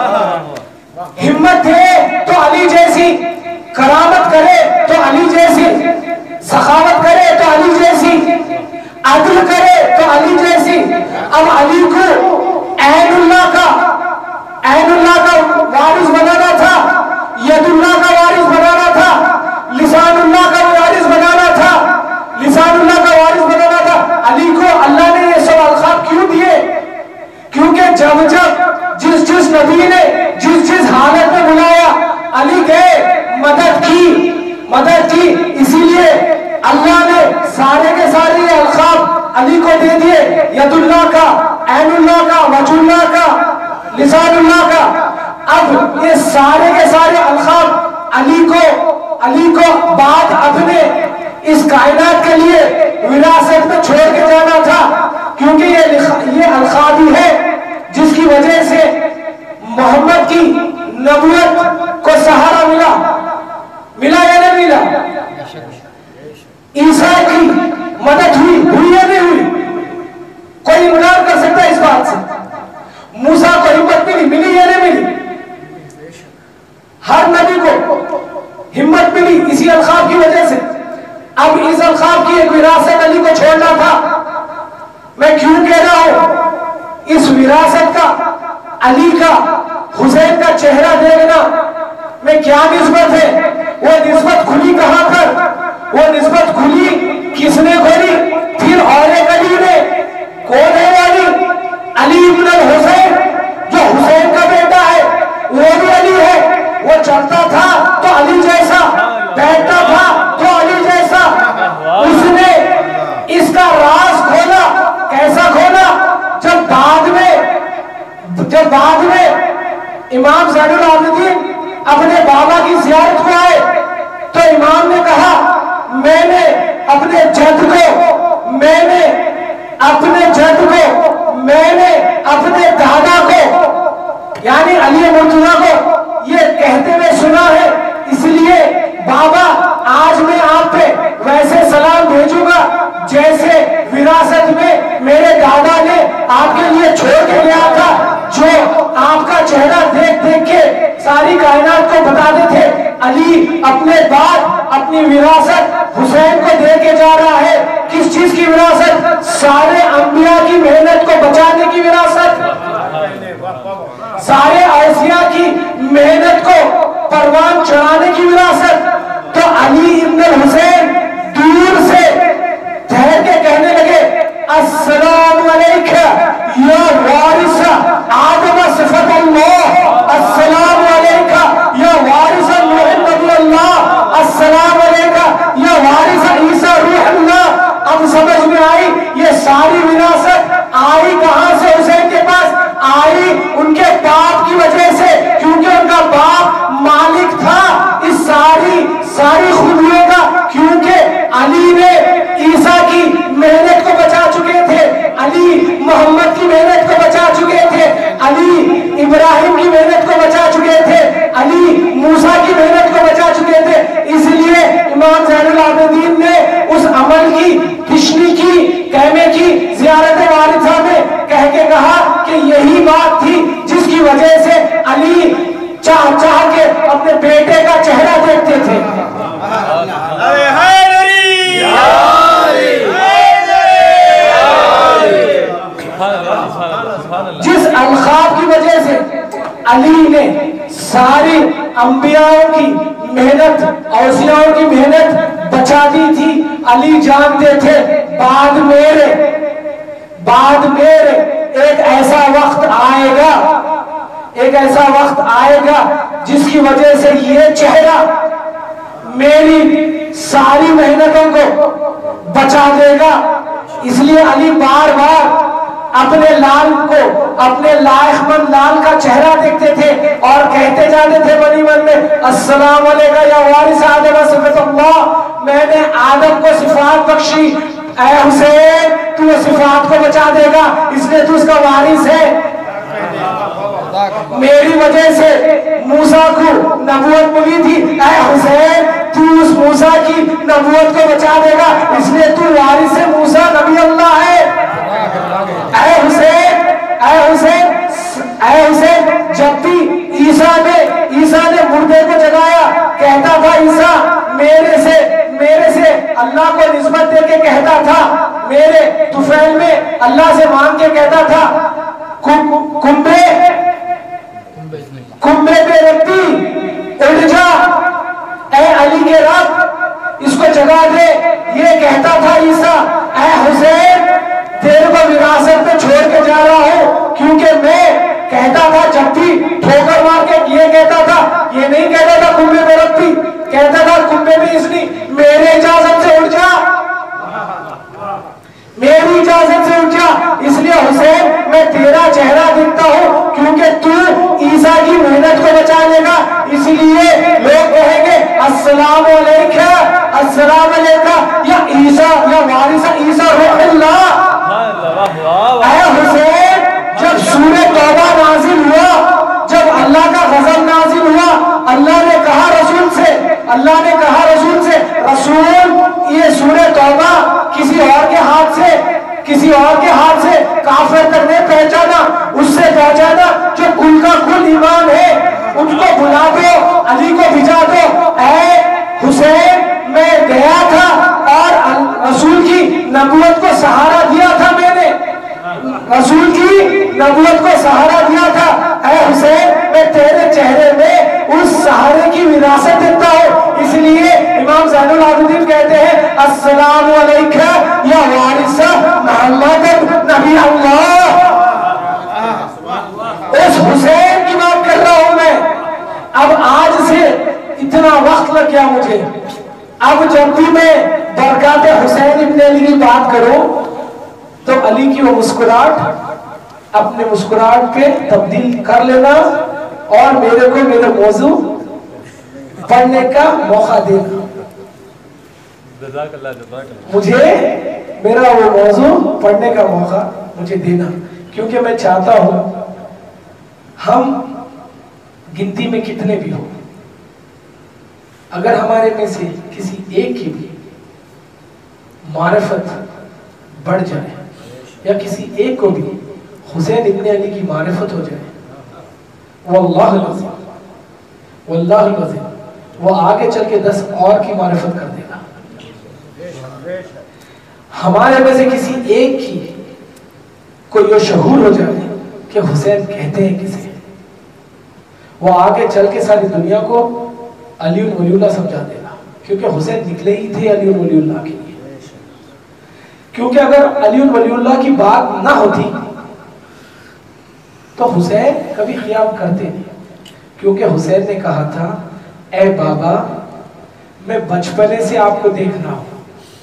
ہمت دے تو علی جیسی، کرامت کرے تو علی جیسی، سخاوت کرے تو علی جیسی، عدل کرے تو علی جیسی۔ اب علی کو عین اللہ کا وارث بنانا تھا، ید اللہ کا وارث بنانا تھا، لسان اللہ کا وارث بنانا تھا، لسان اللہ کا وارث بنانا تھا۔ علی کو اللہ نے یہ سب القاب کیوں دیے؟ کیونکہ جب جس نبی نے جس حالت میں بلایا علی گئے، مدد کی، اسی لیے اللہ نے سارے کے سارے یہ القاب علی کو دے دیے، ید اللہ کا، عین اللہ کا، وجہ اللہ کا، لسان اللہ کا۔ اب یہ سارے کے سارے القاب علی کو بعد اپنے اس کائنات کے لیے وراثت میں چھوڑ کے جانا تھا، کیونکہ یہ القاب ہی ہے جس کی وجہ سے محمد کی نبوت کو سہارا ملا یا نہیں ملا؟ عیسیٰ کی مدد ہوئی یا نہیں ہوئی؟ کوئی انکار کر سکتا ہے اس بات سے؟ موسیٰ کو ہمت ملی یا نہیں ملی؟ ہر نبی کو ہمت ملی اسی القاب کی وجہ سے۔ اب اس القاب کی ایک وراثت علی کو چھوڑنا تھا۔ میں کیوں کہہ رہا ہوں؟ اس وراثت کا، علی کا، حسین کا چہرہ دیکھنا میں کیا نسبت ہے؟ وہ نسبت کھلی کہاں پر؟ وہ نسبت کھلی کس نے کھلی؟ پھر اور ایک علی نے۔ کون ہے علی؟ علی ابن الحسین، جو حسین کا بیٹا ہے، وہ بھی علی ہے۔ وہ چلتا تھا تو علی جیسا، بیٹھتا تھا تو علی جیسا۔ اس نے اس کا راز کھولا۔ کیسا کھولا؟ جب بعد میں امام زین العابدین اپنے بابا کی زیارت کو آئے تو امام نے کہا، میں نے اپنے جد کو، میں نے اپنے دادا کو، یعنی علی مرتضیٰ کو یہ کہتے ہوئے سنا ہے، اس لیے بابا آج میں آپ پہ ویسے سلام بھیجوں گا جیسے وراثت میں میرے دادا نے آپ کے لیے چھوڑ کے گیا تھا، جو آپ کا چہرہ دیکھ کے ساری کائنات کو بتاتے تھے۔ علی اپنے بعد اپنی وراثت حسین کو دے کے جا رہا ہے۔ کس چیز کی وراثت؟ سارے انبیاء کی محنت کو بچانے کی وراثت، سارے اوصیاء کی محنت کو پروان چڑھانے کی وراثت۔ تو علی ابن الحسین دور سے ٹھہر کے کہنے لگے، السلام علیکہ یا وارث آدم صفت اللہ، السلام علیکہ یا وارث محمد اللہ، السلام علیکہ یا وارث عیسیٰ روح اللہ۔ اب سمجھ میں آئی یہ ساری وراثت آئی کہاں سے؟ حسین کے پاس آئی ان کے باپ کی وجہ سے، کیونکہ ان کا باپ مالک تھا اس ساری خوبیوں کا، کیونکہ علی نے عیسیٰ کی محنت کو بچا چکے تھے، علی محمد کی محنت کو بچا چکے تھے، علی ابراہیم کی محنت کو بچا چکے تھے، علی موسیٰ کی محنت کو بچا چکے تھے۔ اس لیے امام زین العابدین نے اس عمل کی، کشنی کی، کہنے کی زیارت وارثہ میں کہہ کے کہا کہ یہی بات تھی جس کی وجہ سے علی چاہ کے اپنے بیٹے کا چہرہ دیکھتے تھے۔ جس الخاب کی وجہ سے علی نے ساری انبیاء کی محنت، اوصیاء کی محنت بچا دی تھی۔ علی جانتے تھے بعد میرے ایک ایسا وقت آئے گا جس کی وجہ سے یہ چہرہ میری ساری محنتوں کو بچا دے گا۔ اس لیے علی بار بار اپنے لال کو، اپنے لائق مند لال کا چہرہ دیکھتے تھے اور کہتے جاتے تھے منی من میں، السلام علیکہ یا وارث آدم صفت اللہ، میں نے آدم کو صفات بخشی، اے حسین تو صفات کو بچا دے گا، اس لیے تو اس کا وارث ہے۔ میری وجہ سے موسیٰ کو نبوت ملی تھی، اے حسین تو اس موسیٰ کی نبوت کو بچا دے گا، اس لیے تو وارث موسیٰ نبی اللہ ہے۔ اے حسین، اے حسین، اے حسین، جب بھی عیسیٰ نے مردے کو جگایا، کہتا تھا عیسیٰ میرے سے اللہ کو نسبت دے کے کہتا تھا، میرے طفیل میں اللہ سے مانگ کے کہتا تھا، کنبے پہ رکھتی اٹھ جا، اے علی کے رب اس کو جگا دے، یہ کہتا تھا عیسیٰ۔ اے حسین تیرے کو وراثت میں چھوڑ کے جا رہا ہوں، کیونکہ میں کہتا تھا جب بھی ٹھوکر مار کے یہ کہتا تھا، یہ نہیں کہتا تھا کنبے پہ رکھتی، کہتا تھا کنبے پہ اس نے میرے اجازت سے اٹھ جا، میری اجازت سے اٹھ جا، اس لیے حسین میں تیرا چہرہ دیکھتا ہوں کیونکہ تو عیسیٰ کی محنت کو بچا لے گا، اس لیے لوگ کہیں گے السلام علیکم، السلام علیکم یا عیسیٰ یا وارث عیسیٰ روح اللہ۔ اے حسین جب سورہ توبہ نازل ہوا، جب اللہ کا غضب نازل ہوا، اللہ نے کہا رسول سے رسول یہ سورہ توبہ کسی اور کے ہاتھ سے کافر تک نہیں پہنچانا، اس سے پہنچانا جو کل کا کل ایمان ہے، ان کو بلا دو، علی کو بھجا دو۔ اے حسین میں گیا تھا اور رسول کی نبوت کو سہارا دیا تھا، میں نے رسول کی نبوت کو سہارا دیا تھا۔ اے حسین میں تیرے چہرے میں اس سہارے کی وراثت دیتا ہوں، اس لیے امام زین العابدین کہتے ہیں السلام علیکم یا وارث محمد نبی اللہ۔ اس حسین کی بات کر رہا ہوں میں۔ اب آج سے اتنا وقت لگ گیا مجھے، اب جب بھی میں برکات حسین ابن علی کی بات کروں تو علی کی وہ مسکراہٹ اپنے مسکراہٹ پہ تبدیل کر لینا اور میرے کو میرا موضوع پڑھنے کا موقع دینا، مجھے میرا وہ موضوع پڑھنے کا موقع مجھے دینا، کیونکہ میں چاہتا ہوں ہم گنتی میں کتنے بھی ہوں، اگر ہمارے میں سے کسی ایک کی بھی معرفت بڑھ جائے یا کسی ایک کو بھی حسین ابن علی کی معرفت ہو جائے، واللہ العظیم وہ آگے چل کے 10 اور کی معرفت کر دے گا۔ ہمارے میں سے کسی ایک کی کو یہ شعور ہو جائے کہ حسین کہتے ہیں کسے، وہ آگے چل کے ساری دنیا کو علی ولی اللہ سمجھا دے گا، کیونکہ حسین نکلے ہی تھے علی ولی اللہ کے لیے۔ کیونکہ اگر علی ولی اللہ کی بات نہ ہوتی تو حسین کبھی خیال کرتے نہیں، کیونکہ حسین نے کہا تھا اے بابا میں بچپنے سے آپ کو دیکھ رہا ہوں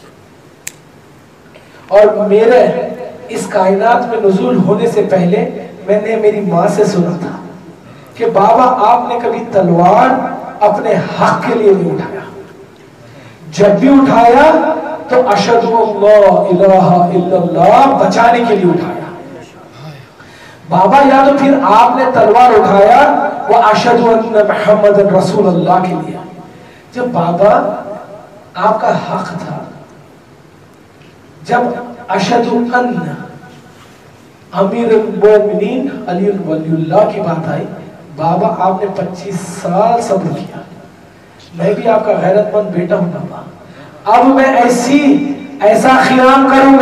اور میرے اس کائنات میں نزول ہونے سے پہلے میں نے میری ماں سے سنا تھا کہ بابا آپ نے کبھی تلوار اپنے حق کے لیے نہیں اٹھایا، جب بھی اٹھایا تو اشہد اللہ الہ الا اللہ بچانے کے لیے اٹھایا۔ بابا یا تو پھر آپ نے تلوار اٹھایا وہ اشہد ان محمد رسول اللہ کے لیے، جب بابا آپ کا حق تھا، جب اشہد ان امیر المومنین علی ولی اللہ کی بات آئی، بابا آپ نے 25 سال صبر کیا۔ میں بھی آپ کا غیرت مند بیٹا ہوں بابا، اب میں ایسا خیام کروں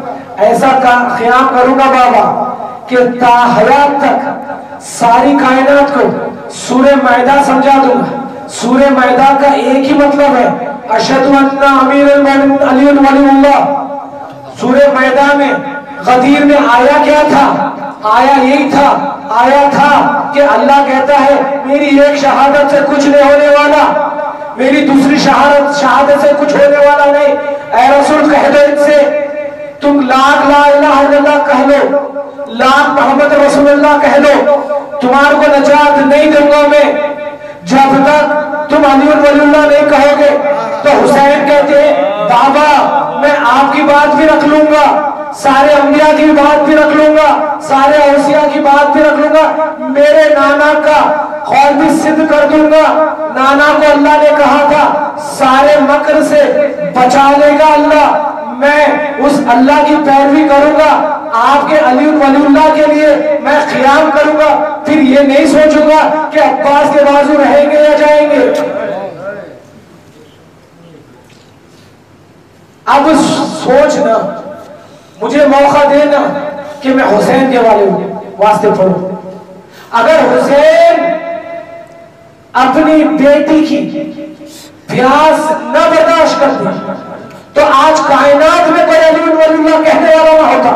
گا بابا کہ تا حیات تک ساری کائنات کو سورہ مائدہ سمجھا دوں گا۔ سورہ مائدہ کا ایک ہی مطلب ہے اشہد ان امیر المومنین علی ولی اللہ۔ سورہ مائدہ میں غدیر میں آیا کیا تھا؟ آیا یہی تھا، آیا تھا کہ اللہ کہتا ہے میری ایک شہادت سے کچھ نہیں ہونے والا، میری دوسری شہادت سے کچھ ہونے والا نہیں۔ اے رسول کہہ دو ان سے تم لاکھ لا الہ الا اللہ کہہ لو، لاکھ محمد رسول اللہ کہہ لو، تمہارے کو نجات نہیں دوں گا میں جب تک تم علی ولی اللہ نہیں کہو گے۔ تو حسین کہتے ہیں بابا میں آپ کی بات بھی رکھ لوں گا، سارے انبیاء کی بات بھی رکھ لوں گا، سارے اوصیاء کی بات بھی رکھ لوں گا، میرے نانا کا قول بھی صدق کر دوں گا۔ نانا کو اللہ نے کہا تھا سارے مکر سے بچا لے گا اللہ، میں اس اللہ کی پیروی کروں گا، آپ کے علی ولی اللہ کے لیے میں قیام کروں گا، پھر یہ نہیں سوچوں گا کہ عباس کے بازو رہیں گے یا جائیں گے۔ اب سوچنا، مجھے موقع دینا کہ میں حسین کے واسطے پڑھوں۔ اگر حسین اپنی بیٹی کی پیاس نہ برداشت کرتی تو آج کائنات میں کوئی علی ولی اللہ کہنے والا نہ ہوتا،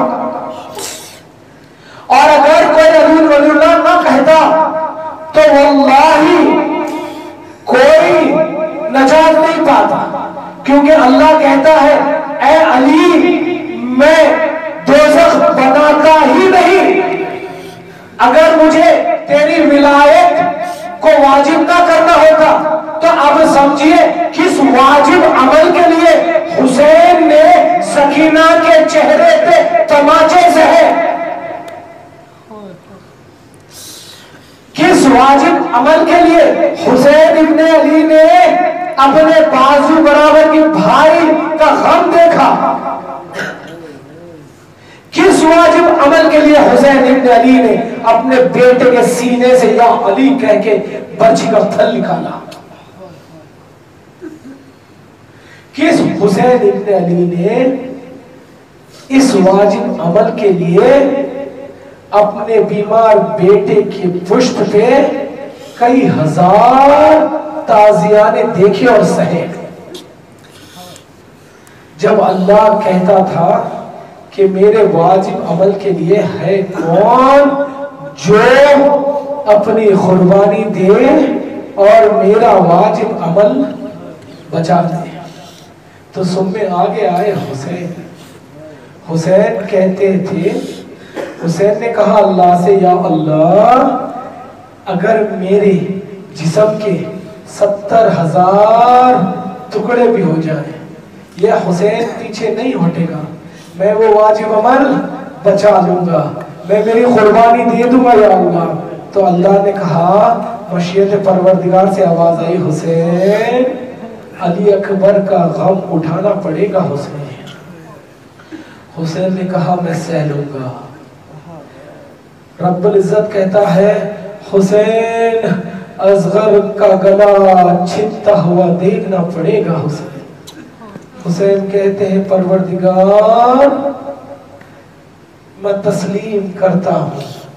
اور اگر کوئی علی ولی اللہ نہ کہتا تو واللہ کوئی نجات نہیں پاتا، کیونکہ اللہ کہتا ہے اے علی میں دوزخ بناتا ہی نہیں، اگر مجھے تیری ولایت کو واجب نہ کرنا ہوتا تو اب سمجھیے کس واجب عمل کے لیے حسین نے سکینہ کے چہرے پہ تماچے زہے، کس واجب عمل کے لیے حسین ابن علی نے اپنے بازو برابر کی بھائی کا غم دیکھا، کس واجب عمل کے لیے حسین ابن علی نے اپنے بیٹے کے سینے سے یا علی کہہ کے برچی کا پھل نکالا، کس حسین ابن علی نے اس واجب عمل کے لیے اپنے بیمار بیٹے کی پشت پہ کئی ہزار تازیانے دیکھے اور سہے۔ جب اللہ کہتا تھا کہ میرے واجب عمل کے لیے ہے کون جو اپنی قربانی دے اور میرا واجب عمل بچا دے، تو سن میں آگے آئے حسین۔ حسین کہتے تھے، حسین نے کہا اللہ سے یا اللہ اگر میرے جسم کے 70,000 ٹکڑے بھی ہو جائیں یہ حسین پیچھے نہیں ہٹے گا، میں وہ واجب عمل بچا لوں گا، میں میری قربانی دے دوں گا یا اللہ۔ تو اللہ نے کہا مشیت پروردگار سے آواز آئی حسین علی اکبر کا غم اٹھانا پڑے گا حسین۔ حسین نے کہا میں سہ لوں گا۔ رب العزت کہتا ہے حسین اصغر کا گلا چھپتا ہوا دیکھنا پڑے گا حسین۔ حسین کہتے ہیں پروردگار میں تسلیم کرتا ہوں۔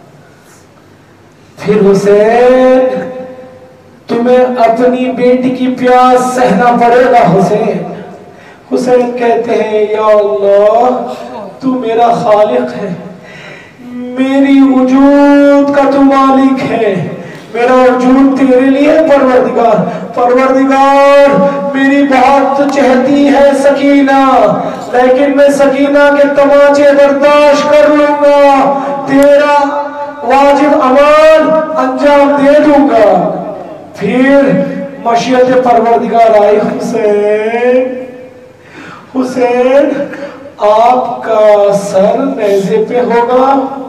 پھر حسین تمہیں اپنی بیٹی کی پیاس سہنا پڑے گا حسین۔ حسین کہتے ہیں یا اللہ تو میرا خالق ہے، میری وجود کا تو مالک ہے، میرا وجود تیرے لیے پروردگار۔ پروردگار میری بہت چہتی ہے سکینہ، لیکن میں سکینہ کے تماچے برداشت کر لوں گا، تیرا واجب عمل انجام دے دوں گا۔ پھر مشیت پروردگار آئی حسین، حسین آپ کا سر نیزے پہ ہوگا،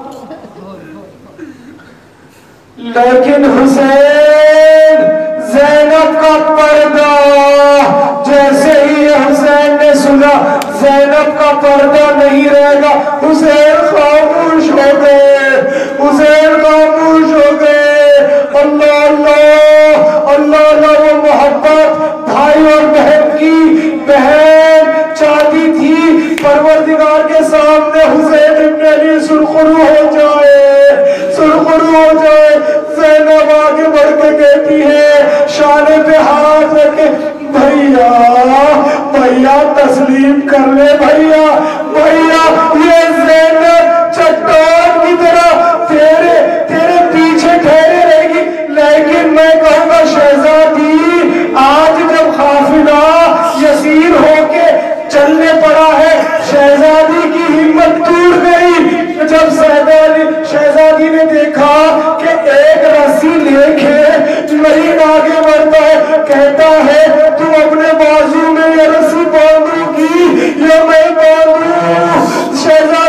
لیکن حسین زینب کا پردہ، جیسے ہی حسین نے سنا زینب کا پردہ نہیں رہے گا، حسین خاموش ہو گئے، حسین خاموش ہو گئے۔ اللہ اللہ اللہ اللہ، وہ محبت بھائی اور بہن کی، بہن چاہتی تھی پروردگار کے سامنے حسین ابن علی سرخرو ہو جائے، سرخرو ہو جائے۔ زینب آگے بڑھ کے کہتی ہے شانے پہ ہاتھ رکھ کے بھائیا بھائیا تسلیم کر لے، بھائیا بھائیا یہ زینب چٹان کی طرح تیرے پیچھے ٹھہرے رہے گی، لیکن میں کہوں گا شہزادی آج جب قافلہ یسیر ہو کے چلنے پڑا ہے شہزادی کی ہمت ٹوٹ گئی۔ جب شہزادی نے دیکھا کہ ایک رسی لے کے مہین آگے بڑھتا ہے، کہتا ہے تم اپنے بازو میں یہ رسی باندھو گی یا میں باندھوں؟ شہزادی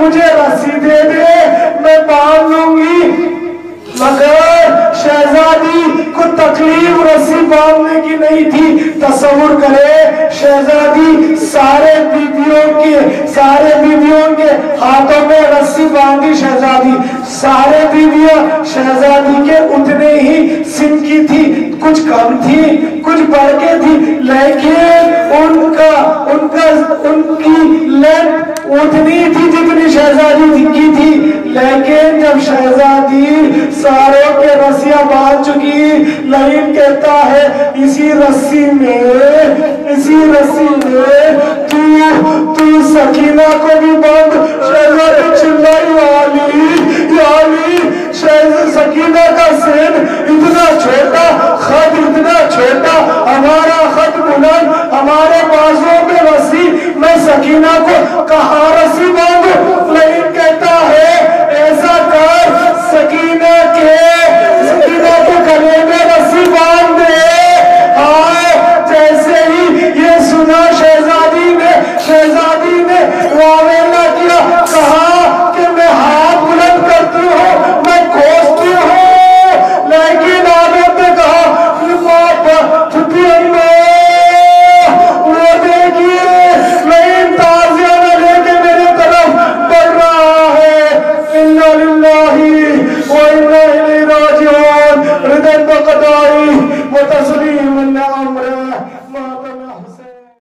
مجھے رسی دے دے میں باندھ لوں گی، مگر شہزادی کو تکلیف رسی باندھنے کی نہیں تھی۔ تصور کرے شہزادی سارے بیویوں کے ہاتھوں میں رسی باندھی شہزادی، سارے بیویاں شہزادی کے اتنے ہی سن کی تھی، کچھ کم تھی کچھ بڑھ کے تھی، لیکن ان کی لینتھ اتنی تھی جتنی شہزادی کی تھی۔ لیکن جب شہزادی ساروں کے رسیاں باندھ چکی، لعین کہتا ہے اسی رسی میں تو سکینہ کو بھی باندھ۔ شہزادی چلائی یا علی، سکینہ کا سین اتنا چھوٹا، خط اتنا چھوٹا، ہمارا خط بلند، ہمارے بازوں میں رسی، میں سکینہ کو کہاں رسی باندھوں؟